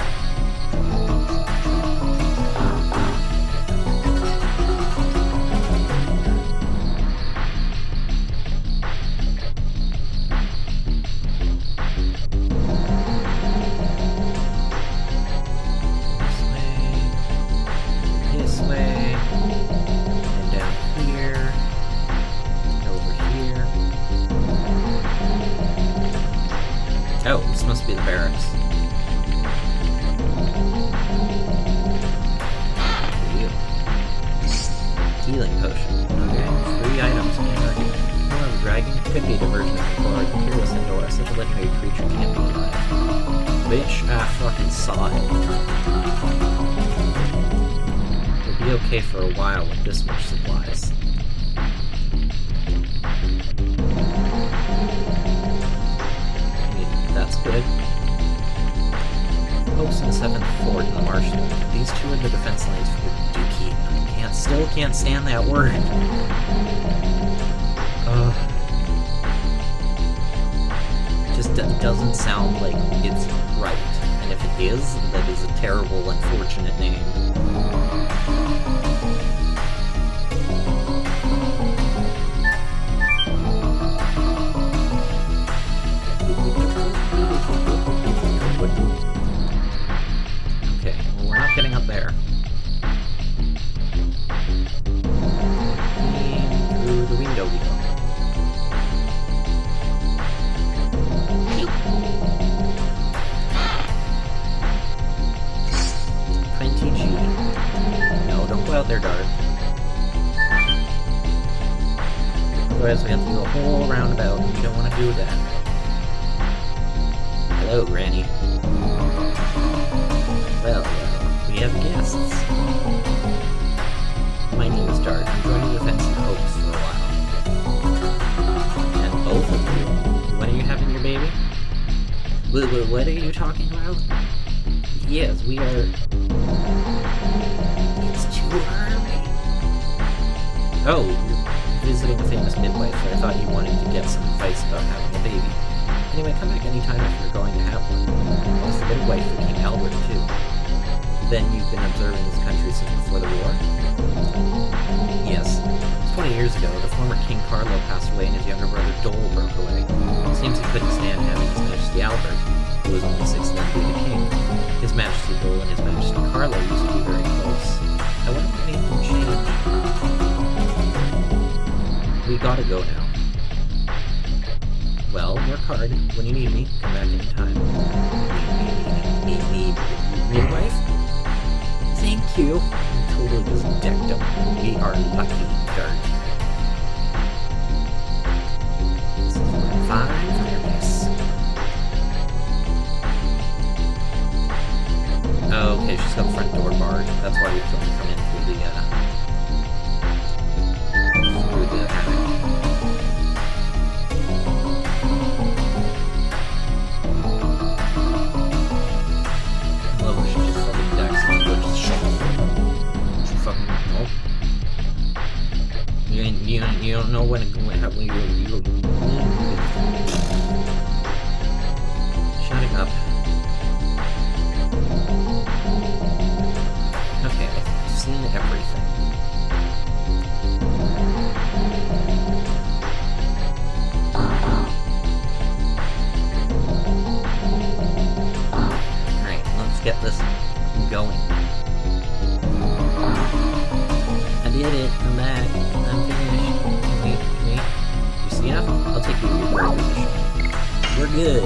Oh, this must be the barracks. Healing potion. Okay, 3 items. Hello, dragon. Could be a diversion of the Lord. Imperial Centaur. Such a legendary creature can't be alive. Bitch, I fucking saw it. It'll be okay for a while with this much supplies. That's good. Hope's in the 7th Fort in the marshland. These two are the defense lines for the Dookie. I still can't stand that word. Just doesn't sound like it's right. And if it is, that is a terrible, unfortunate name. Okay, well, we're not getting up there. Through the window we go. 20G. No, don't go out there, Dart. Otherwise we have to do a whole roundabout, and we don't want to do that. Hello, Granny. Well, we have guests. My name is Dart. I'm joining the defense in Hopes for a while. What are you talking about? Yes, we are... It's too early. Oh, you're visiting a famous midwife, so I thought you wanted to get some advice about having a baby. Anyway, come back anytime if you're going to have one. I was the midwife for King Albert, too. Then you've been observing this country since before the war? Yes. 20 years ago, the former King Carlo passed away and his younger brother Dole broke away. It seems he couldn't stand having His Majesty Albert, who was only 6 then, be the king. His Majesty Dole and His Majesty Carlo used to be very close. I wonder what made them change. We gotta go now. Well, work hard. When you need me, come back anytime. Need midwife? Thank you. Totally just decked up. We are lucky, Dart. This is a fine fireplace. Oh, okay, she's got the front door barred. That's why we can only come in through the attic. You don't know when you shutting up. Okay, I've seen everything. Alright, let's get this going. I did it, I'm back, I'm finished. Wait. You see enough? I'll take you to your guard position. We're good.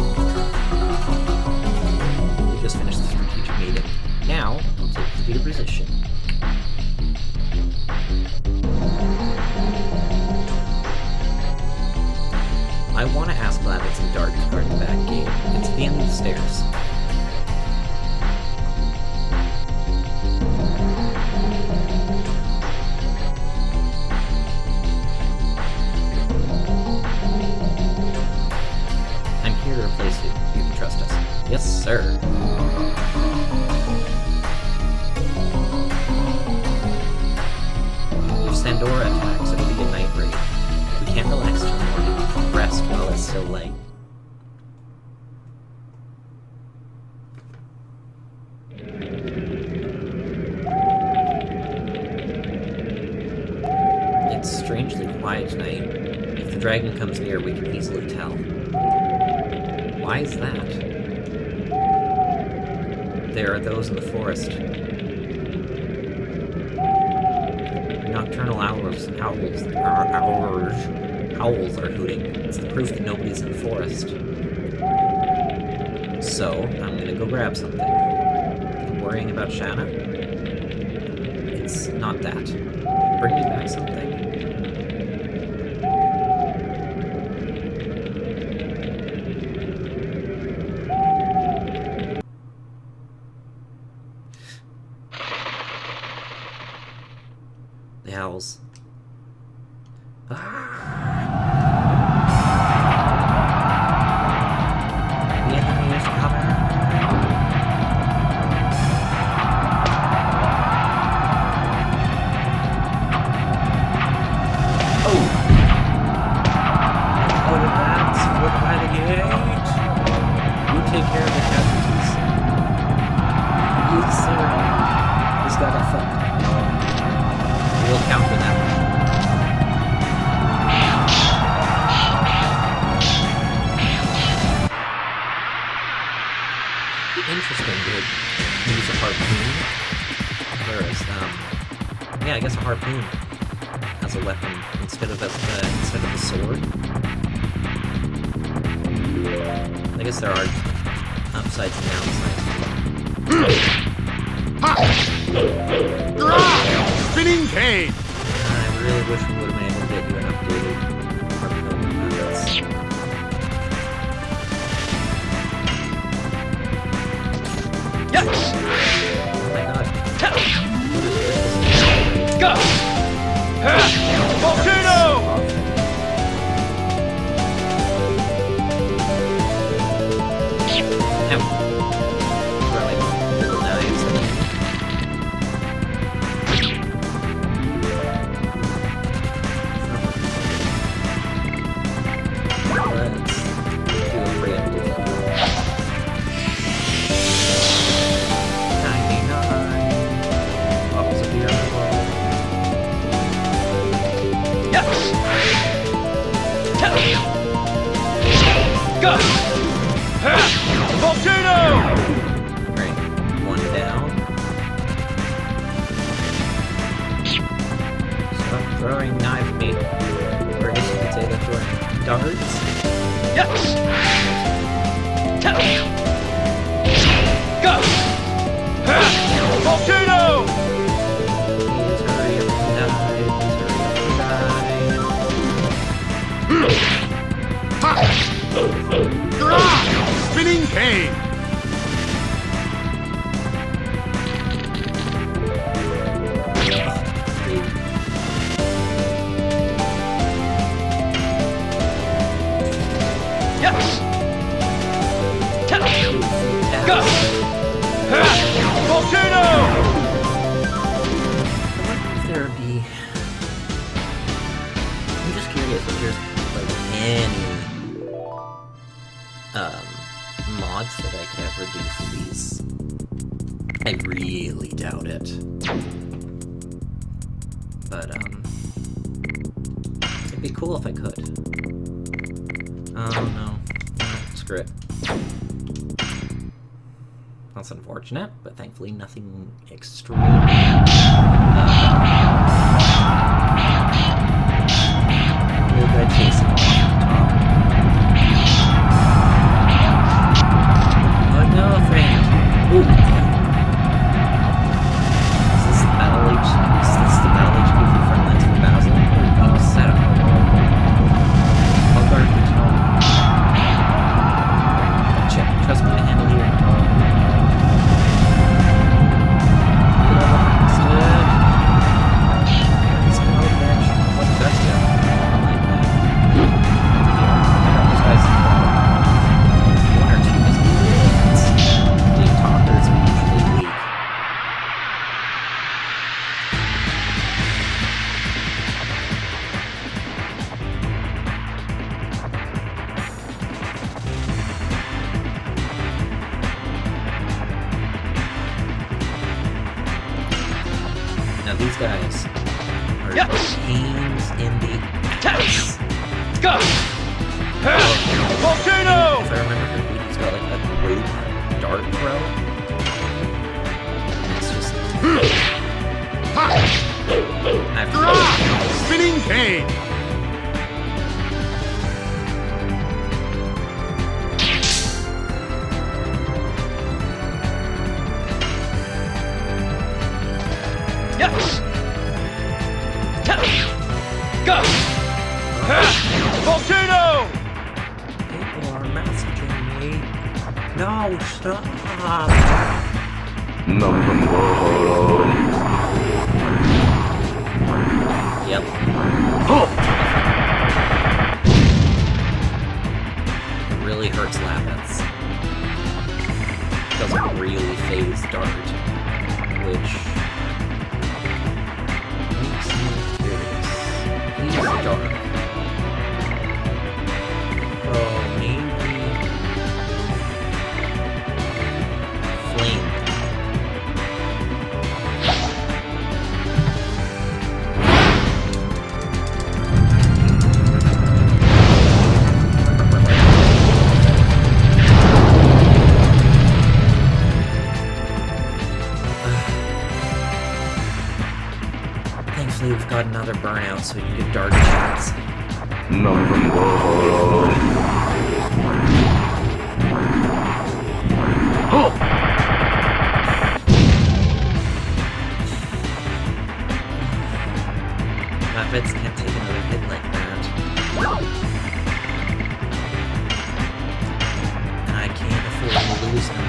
We just finished the strategic meeting. Now, I'll take you to your position. I want to ask Labbits and Dart to guard the back gate. It's at the end of the stairs. Yes, sir. If Sandora attacks, it'll be a night raid. We can't relax till morning. Rest while it's still light. It's strangely quiet tonight. If the dragon comes near, we can easily tell. Why is that? There are those in the forest. Nocturnal owls are hooting. It's the proof that nobody's in the forest. So, I'm gonna go grab something. I'm worrying about Shanna? It's not that. Bring me back something. The owls. The enemy is coming. Oh! What a bats! Look by the gate! You take care of the casualties. Yes, sir. This guy got fucked. We'll counter that. Interesting, dude. Use a harpoon. Whereas, yeah, I guess a harpoon as a weapon instead of a sword. I guess there are upsides and downsides. Spinning cane! I really wish we would have been able to get you an updated harpoon. Yes! Oh my god. Go! Volcano! Volcano! Alright, one down. Stop throwing knife meat. Or I guess you could say they're throwing darts. Yes! Go! Volcano! Please hurry up and die. Please hurry up and die. Spinning cane! Yes! Go! Volcano! There would be... I'm just curious if there's like any mods that I could ever do for these. I really doubt it. But it'd be cool if I could. Oh no. Screw it. That's unfortunate, but thankfully nothing extreme. Little guy chasing off the top. Oh no, friend! Ooh! Is this the Battle Age? Is this the Battle Age goofy friendlines for Basil? Oh, set up. I'll guard the top. Check. Trust me to handle here. Now these guys are pains in the ass. Go! Volcano! If I remember correctly, he's got like a rope dart throw. And it's just... I have to Spinning cane! Yes! Go! Volcano! People are messaging me. No, stop! Yep. It really hurts Lappets. Doesn't really phase Dart, which makes me curious. He's Dark. Oh, maybe Flame. Thankfully, we've got another burnout so we can give Dark a chance. Rabbits can't take another hit like that. And I can't afford to lose him.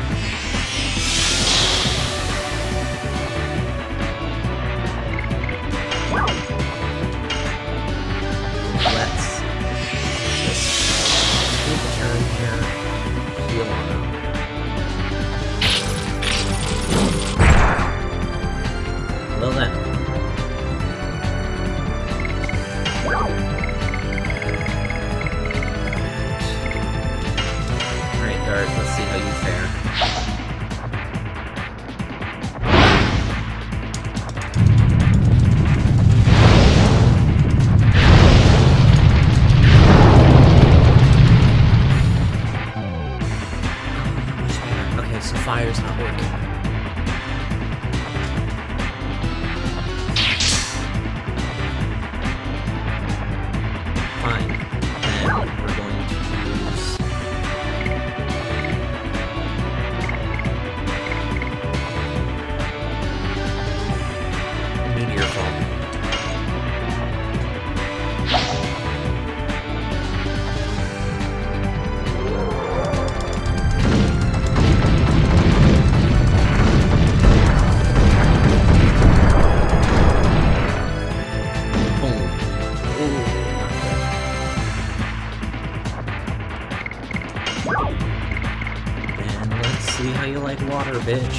Let's just take a turn here, heal on him. Well then. Alright, Dart, let's see how you fare. you like water, bitch.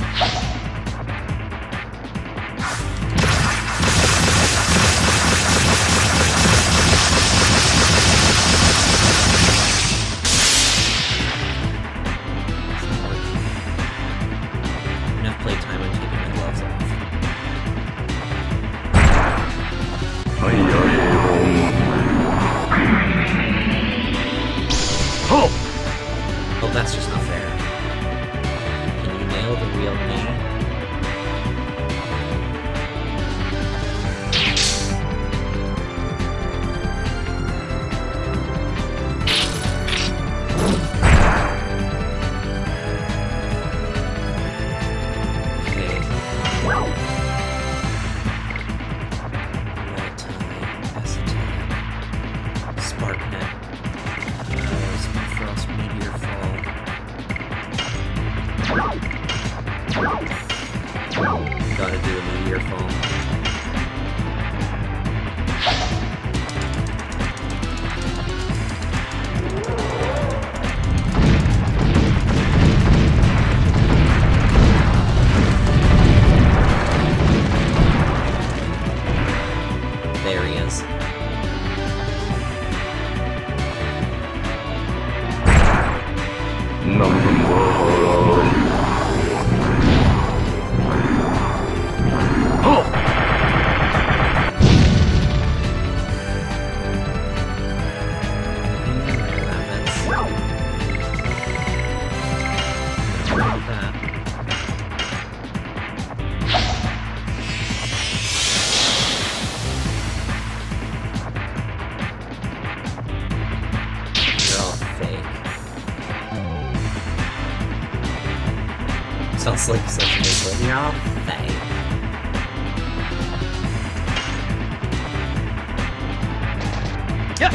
Enough playtime, I'm taking my gloves off. Oh, that's just not fair. Can you nail the real me? Gotta do a meteor fall. There he is. Sounds like such a good you're all fake. Yeah.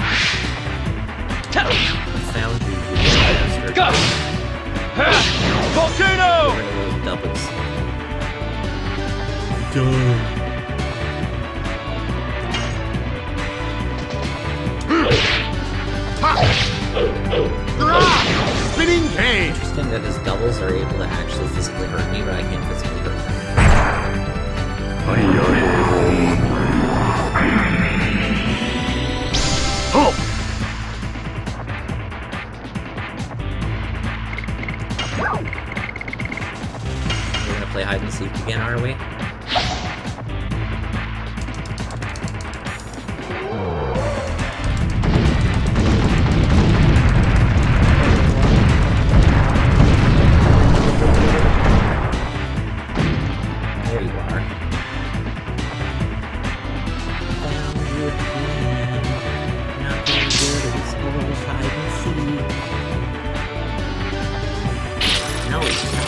I found you, you bastard. Go! Volcano! One of those doubles. Spinning cane! Interesting that his doubles are able to actually physically hurt me, but I can't physically hurt them. Oh! We're gonna play hide and seek again, are we? There you are. Found you again. Not very good at this whole hide and seek. No, it's not.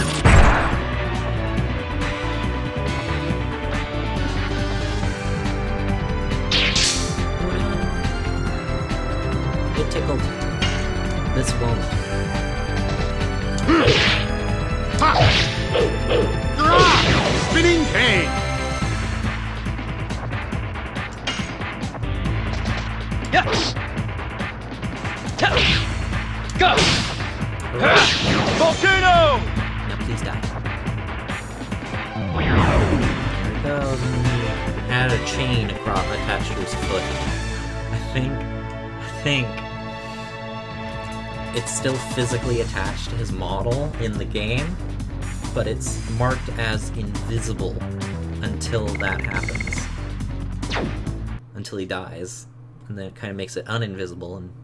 It tickled. This won't. Spinning cane! Yeah! Go! Volcano! Now please die. There it goes. Add a chain across attached to his foot. I think it's still physically attached to his model in the game, but it's marked as invisible until that happens. Until he dies. And then it kind of makes it uninvisible and...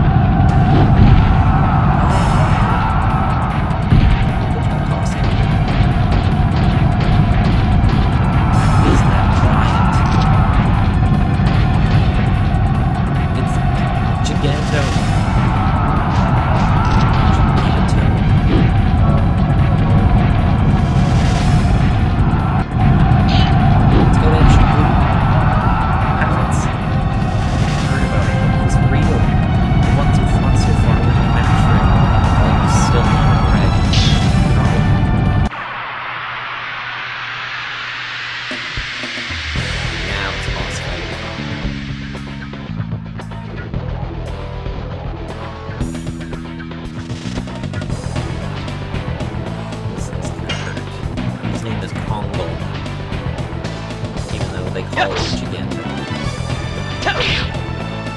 Is that giant? It's Giganto.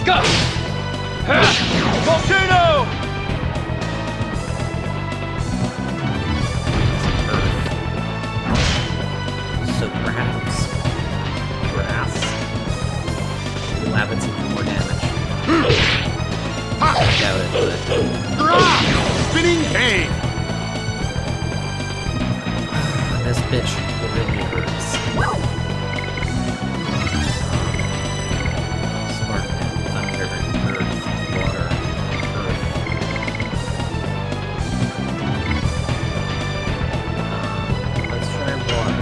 Go! Volcano! So perhaps grass will have it some more damage. I doubt it, but Spinning cane! this bitch really hurts. Spark, thunder, earth, water, earth. Let's try water.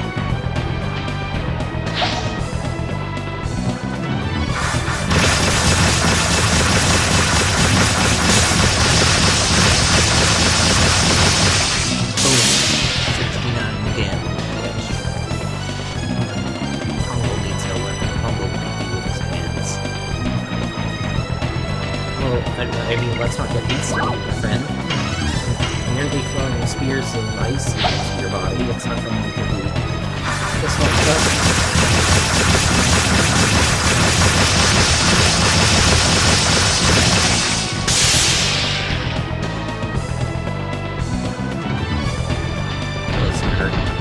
I mean, let's not get hasty, my friend. Nearly throwing spears of ice into your body, it's nothing you can do. This whole stuff. Doesn't hurt.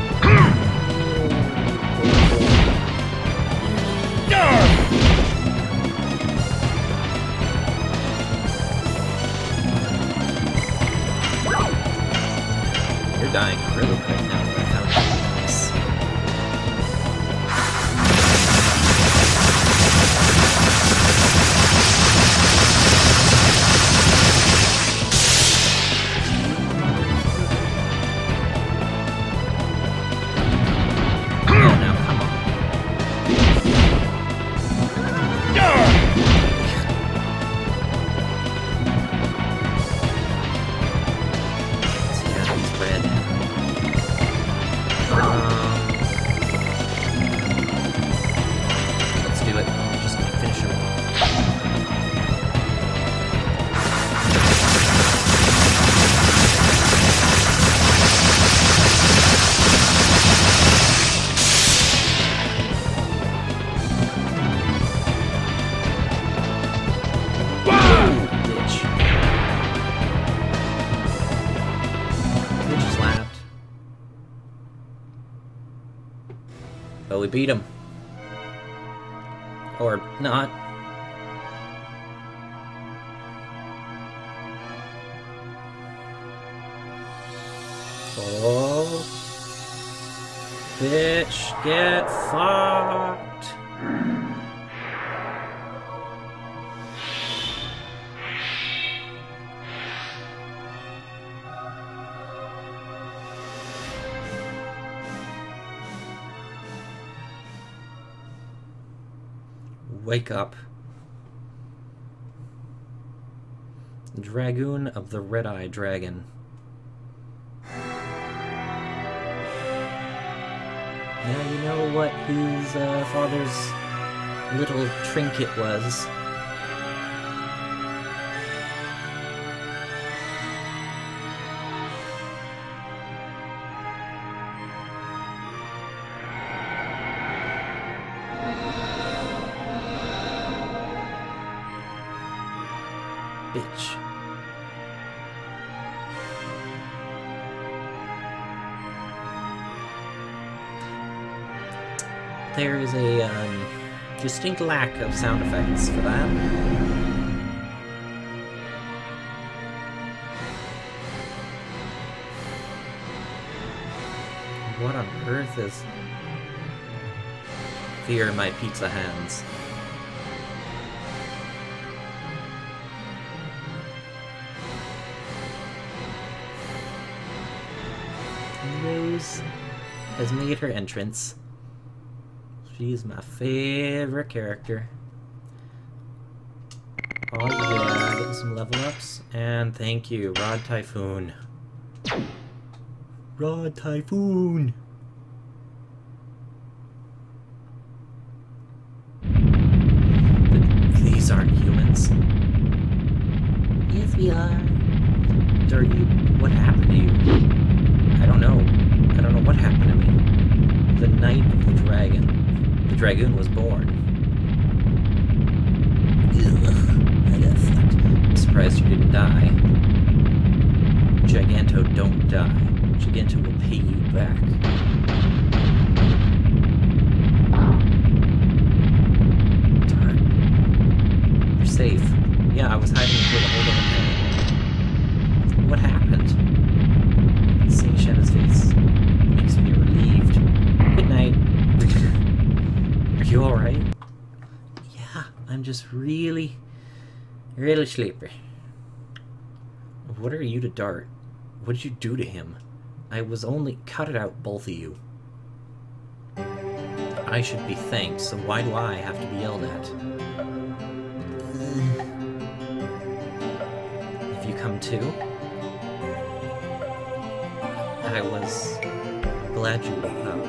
Dying really quick now that I found this. Oh, now come on. Yeah, he's red. Let's do it. I'm just gonna finish him. Bitch. Bitch slapped. But we beat him. Or not. Oh. Bitch, get fucked. Wake up. Dragoon of the Red-Eye Dragon. Now you know what his father's little trinket was. Bitch. There is a distinct lack of sound effects for that. What on earth is fear in my pizza hands? Rose has made her entrance. She's my favorite character. Oh yeah, getting some level ups. And thank you, Rod Typhoon. Rod Typhoon! These aren't humans. Yes, we are. Are you... What happened to you? I don't know. I don't know what happened to me. The night of the dragon. The dragoon was born. Ew. don't die. Giganto, don't die. Giganto will pay you back. Darn. You're safe. Yeah, I was hiding for the whole damn thing. What happened? Seeing Shanna's face makes me relieved. Good night. Are you alright? Yeah, I'm just really sleepy. What are you to Dart? What did you do to him? I was only... Cut it out, both of you. I should be thanked, so why do I have to be yelled at? Have you come too? I was glad you woke up.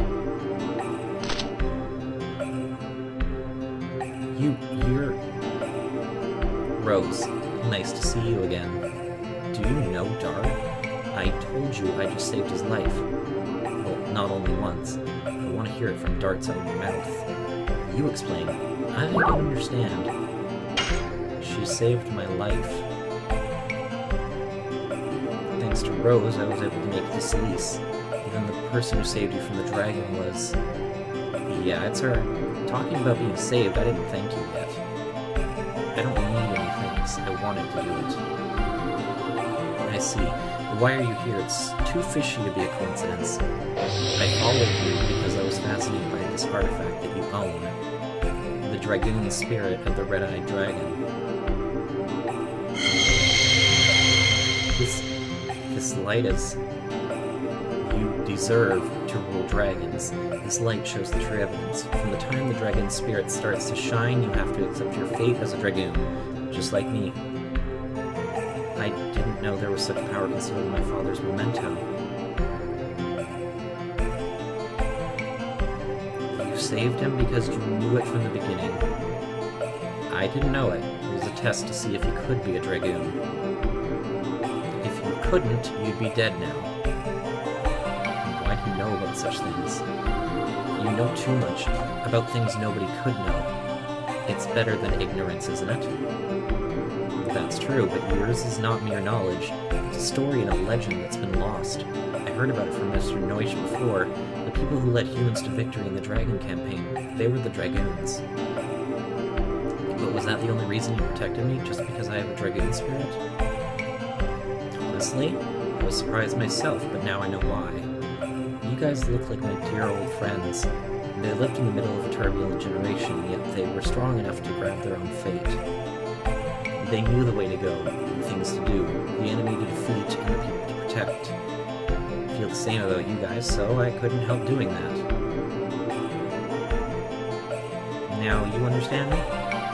You're... Rose, nice to see you again. Do you know Dart? I told you I just saved his life. Well, not only once. I want to hear it from Dart's own mouth. You explain. I don't understand. She saved my life. Thanks to Rose, I was able to make this lease. Even the person who saved you from the dragon was... Yeah, it's her. Talking about being saved, I didn't thank you yet. I don't need any thanks. I wanted to do it. I see. Why are you here? It's too fishy to be a coincidence. I followed you because I was fascinated by this artifact that you own. The Dragoon spirit of the red-eyed dragon. This light is... You deserve to rule dragons. This light shows the true evidence. From the time the dragon spirit starts to shine, you have to accept your fate as a dragoon. Just like me. I didn't know there was such power concealed in my father's memento. You saved him because you knew it from the beginning. I didn't know it. It was a test to see if you could be a dragoon. If you couldn't, you'd be dead now. Why do you know about such things? You know too much about things nobody could know. It's better than ignorance, isn't it? That's true, but yours is not mere knowledge. It's a story and a legend that's been lost. I heard about it from Mr. Noish before. The people who led humans to victory in the Dragon campaign. They were the Dragoons. But was that the only reason you protected me? Just because I have a Dragoon spirit? Honestly, I was surprised myself, but now I know why. You guys look like my dear old friends. They lived in the middle of a turbulent generation, yet they were strong enough to grab their own fate. They knew the way to go, the things to do, the enemy to defeat, and the people to protect. I feel the same about you guys, so I couldn't help doing that. Now, you understand me?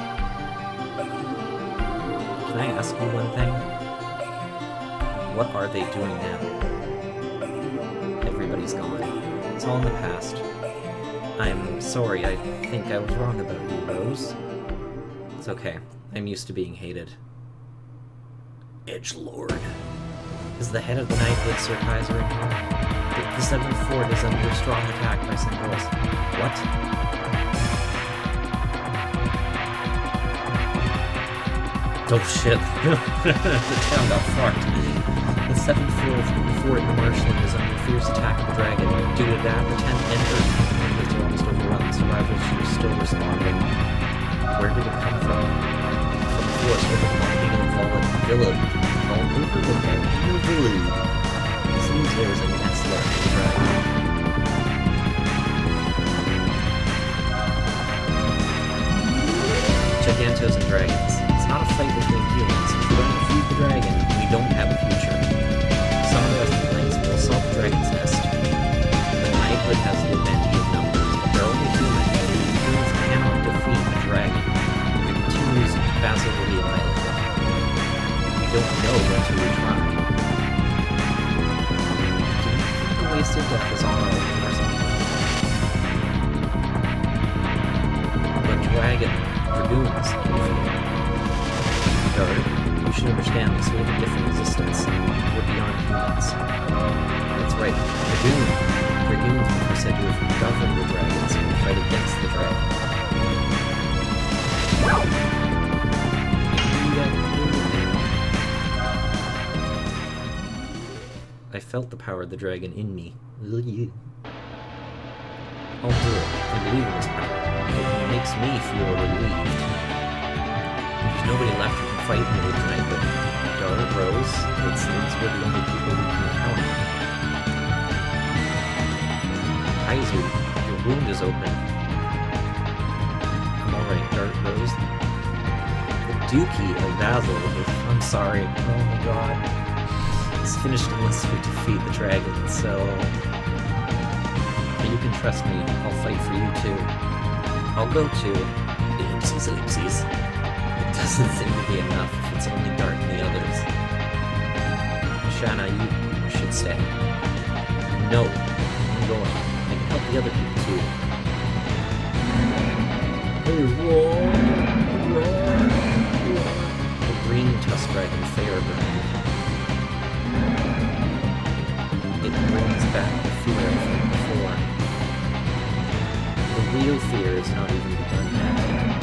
Can I ask you one thing? What are they doing now? Everybody's gone. It's all in the past. I'm sorry, I think I was wrong about you, Rose. It's okay. I'm used to being hated. Edgelord. Is the head of the Knighthood Sir Kaiser in here? The 7th Fort is under strong attack by Centaurs. What? Oh shit. The town got fucked. The 7th Fort in the marshland is under fierce attack of the dragon. Due to that, the 10th and 13th units are almost overrun. Survivors are still responding. Where did it come from? Force over the Montego Fallen Villa. It seems there was a nest left to try. Gigantos and dragons. It's not a fight between humans. If we don't defeat the dragon, we don't have a future. Some of us complaints will assault the dragon's nest. The knighthood has the advantage of numbers, but they're only human, and humans cannot defeat the dragon. Basil will be annihilated. We don't know until we try. Do you think the wasted death is on our own or something? But dragoons, Guard, you should understand this. We have a different existence. We're beyond humans. That's right, dragoons are said to have governed the dragons and fight against the dragon. felt the power of the dragon in me. I'll do it. I believe in this power. It makes me feel relieved. There's nobody left who can fight me tonight but Dart, Rose. It seems we're the only people we can count on. Kaiser, your wound is open. I'm alright, Dart, Rose. The Dookie of Basil. I'm sorry. Oh my god. It's finished unless we defeat the dragon, so... You can trust me. I'll fight for you too. I'll go to... Ellipses, ellipses. It doesn't seem to be enough if it's only Dart and the others. Shanna, you should stay. No. I'm going. I can help the other people too. Hey, roar! The green tusk dragon Fairburn. It brings back the fear from before. The real fear is not even begun yet.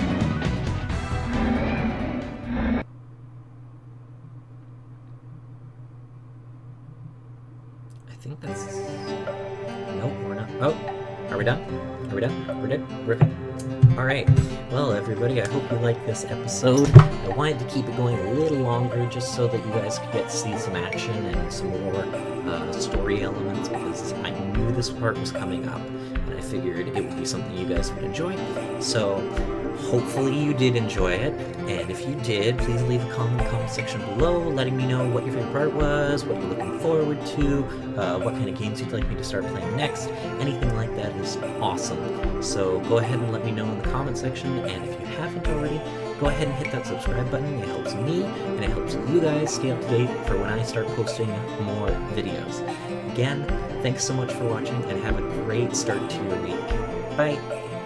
I think that's... Nope, we're not. Oh, are we done? Are we done? We're good? We're okay. Alright, well everybody, I hope you liked this episode. I wanted to keep it going a little longer just so that you guys could get to see some action and some more story elements, because I knew this part was coming up and I figured it would be something you guys would enjoy. So hopefully you did enjoy it, and if you did, please leave a comment in the comment section below letting me know what your favorite part was, what you're looking forward to, what kind of games you'd like me to start playing next. Anything like that is awesome. So go ahead and let me know in the comment section, and if you haven't already, go ahead and hit that subscribe button. It helps me, and it helps you guys stay up to date for when I start posting more videos. Again, thanks so much for watching, and have a great start to your week. Bye!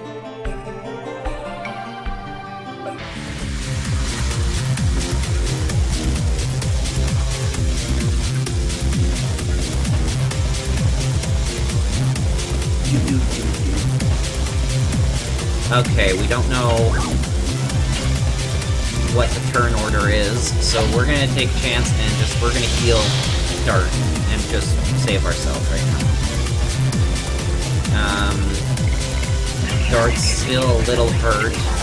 Okay, we don't know what the turn order is, so we're gonna take a chance and we're gonna heal Dart and just save ourselves right now. Dart's still a little hurt.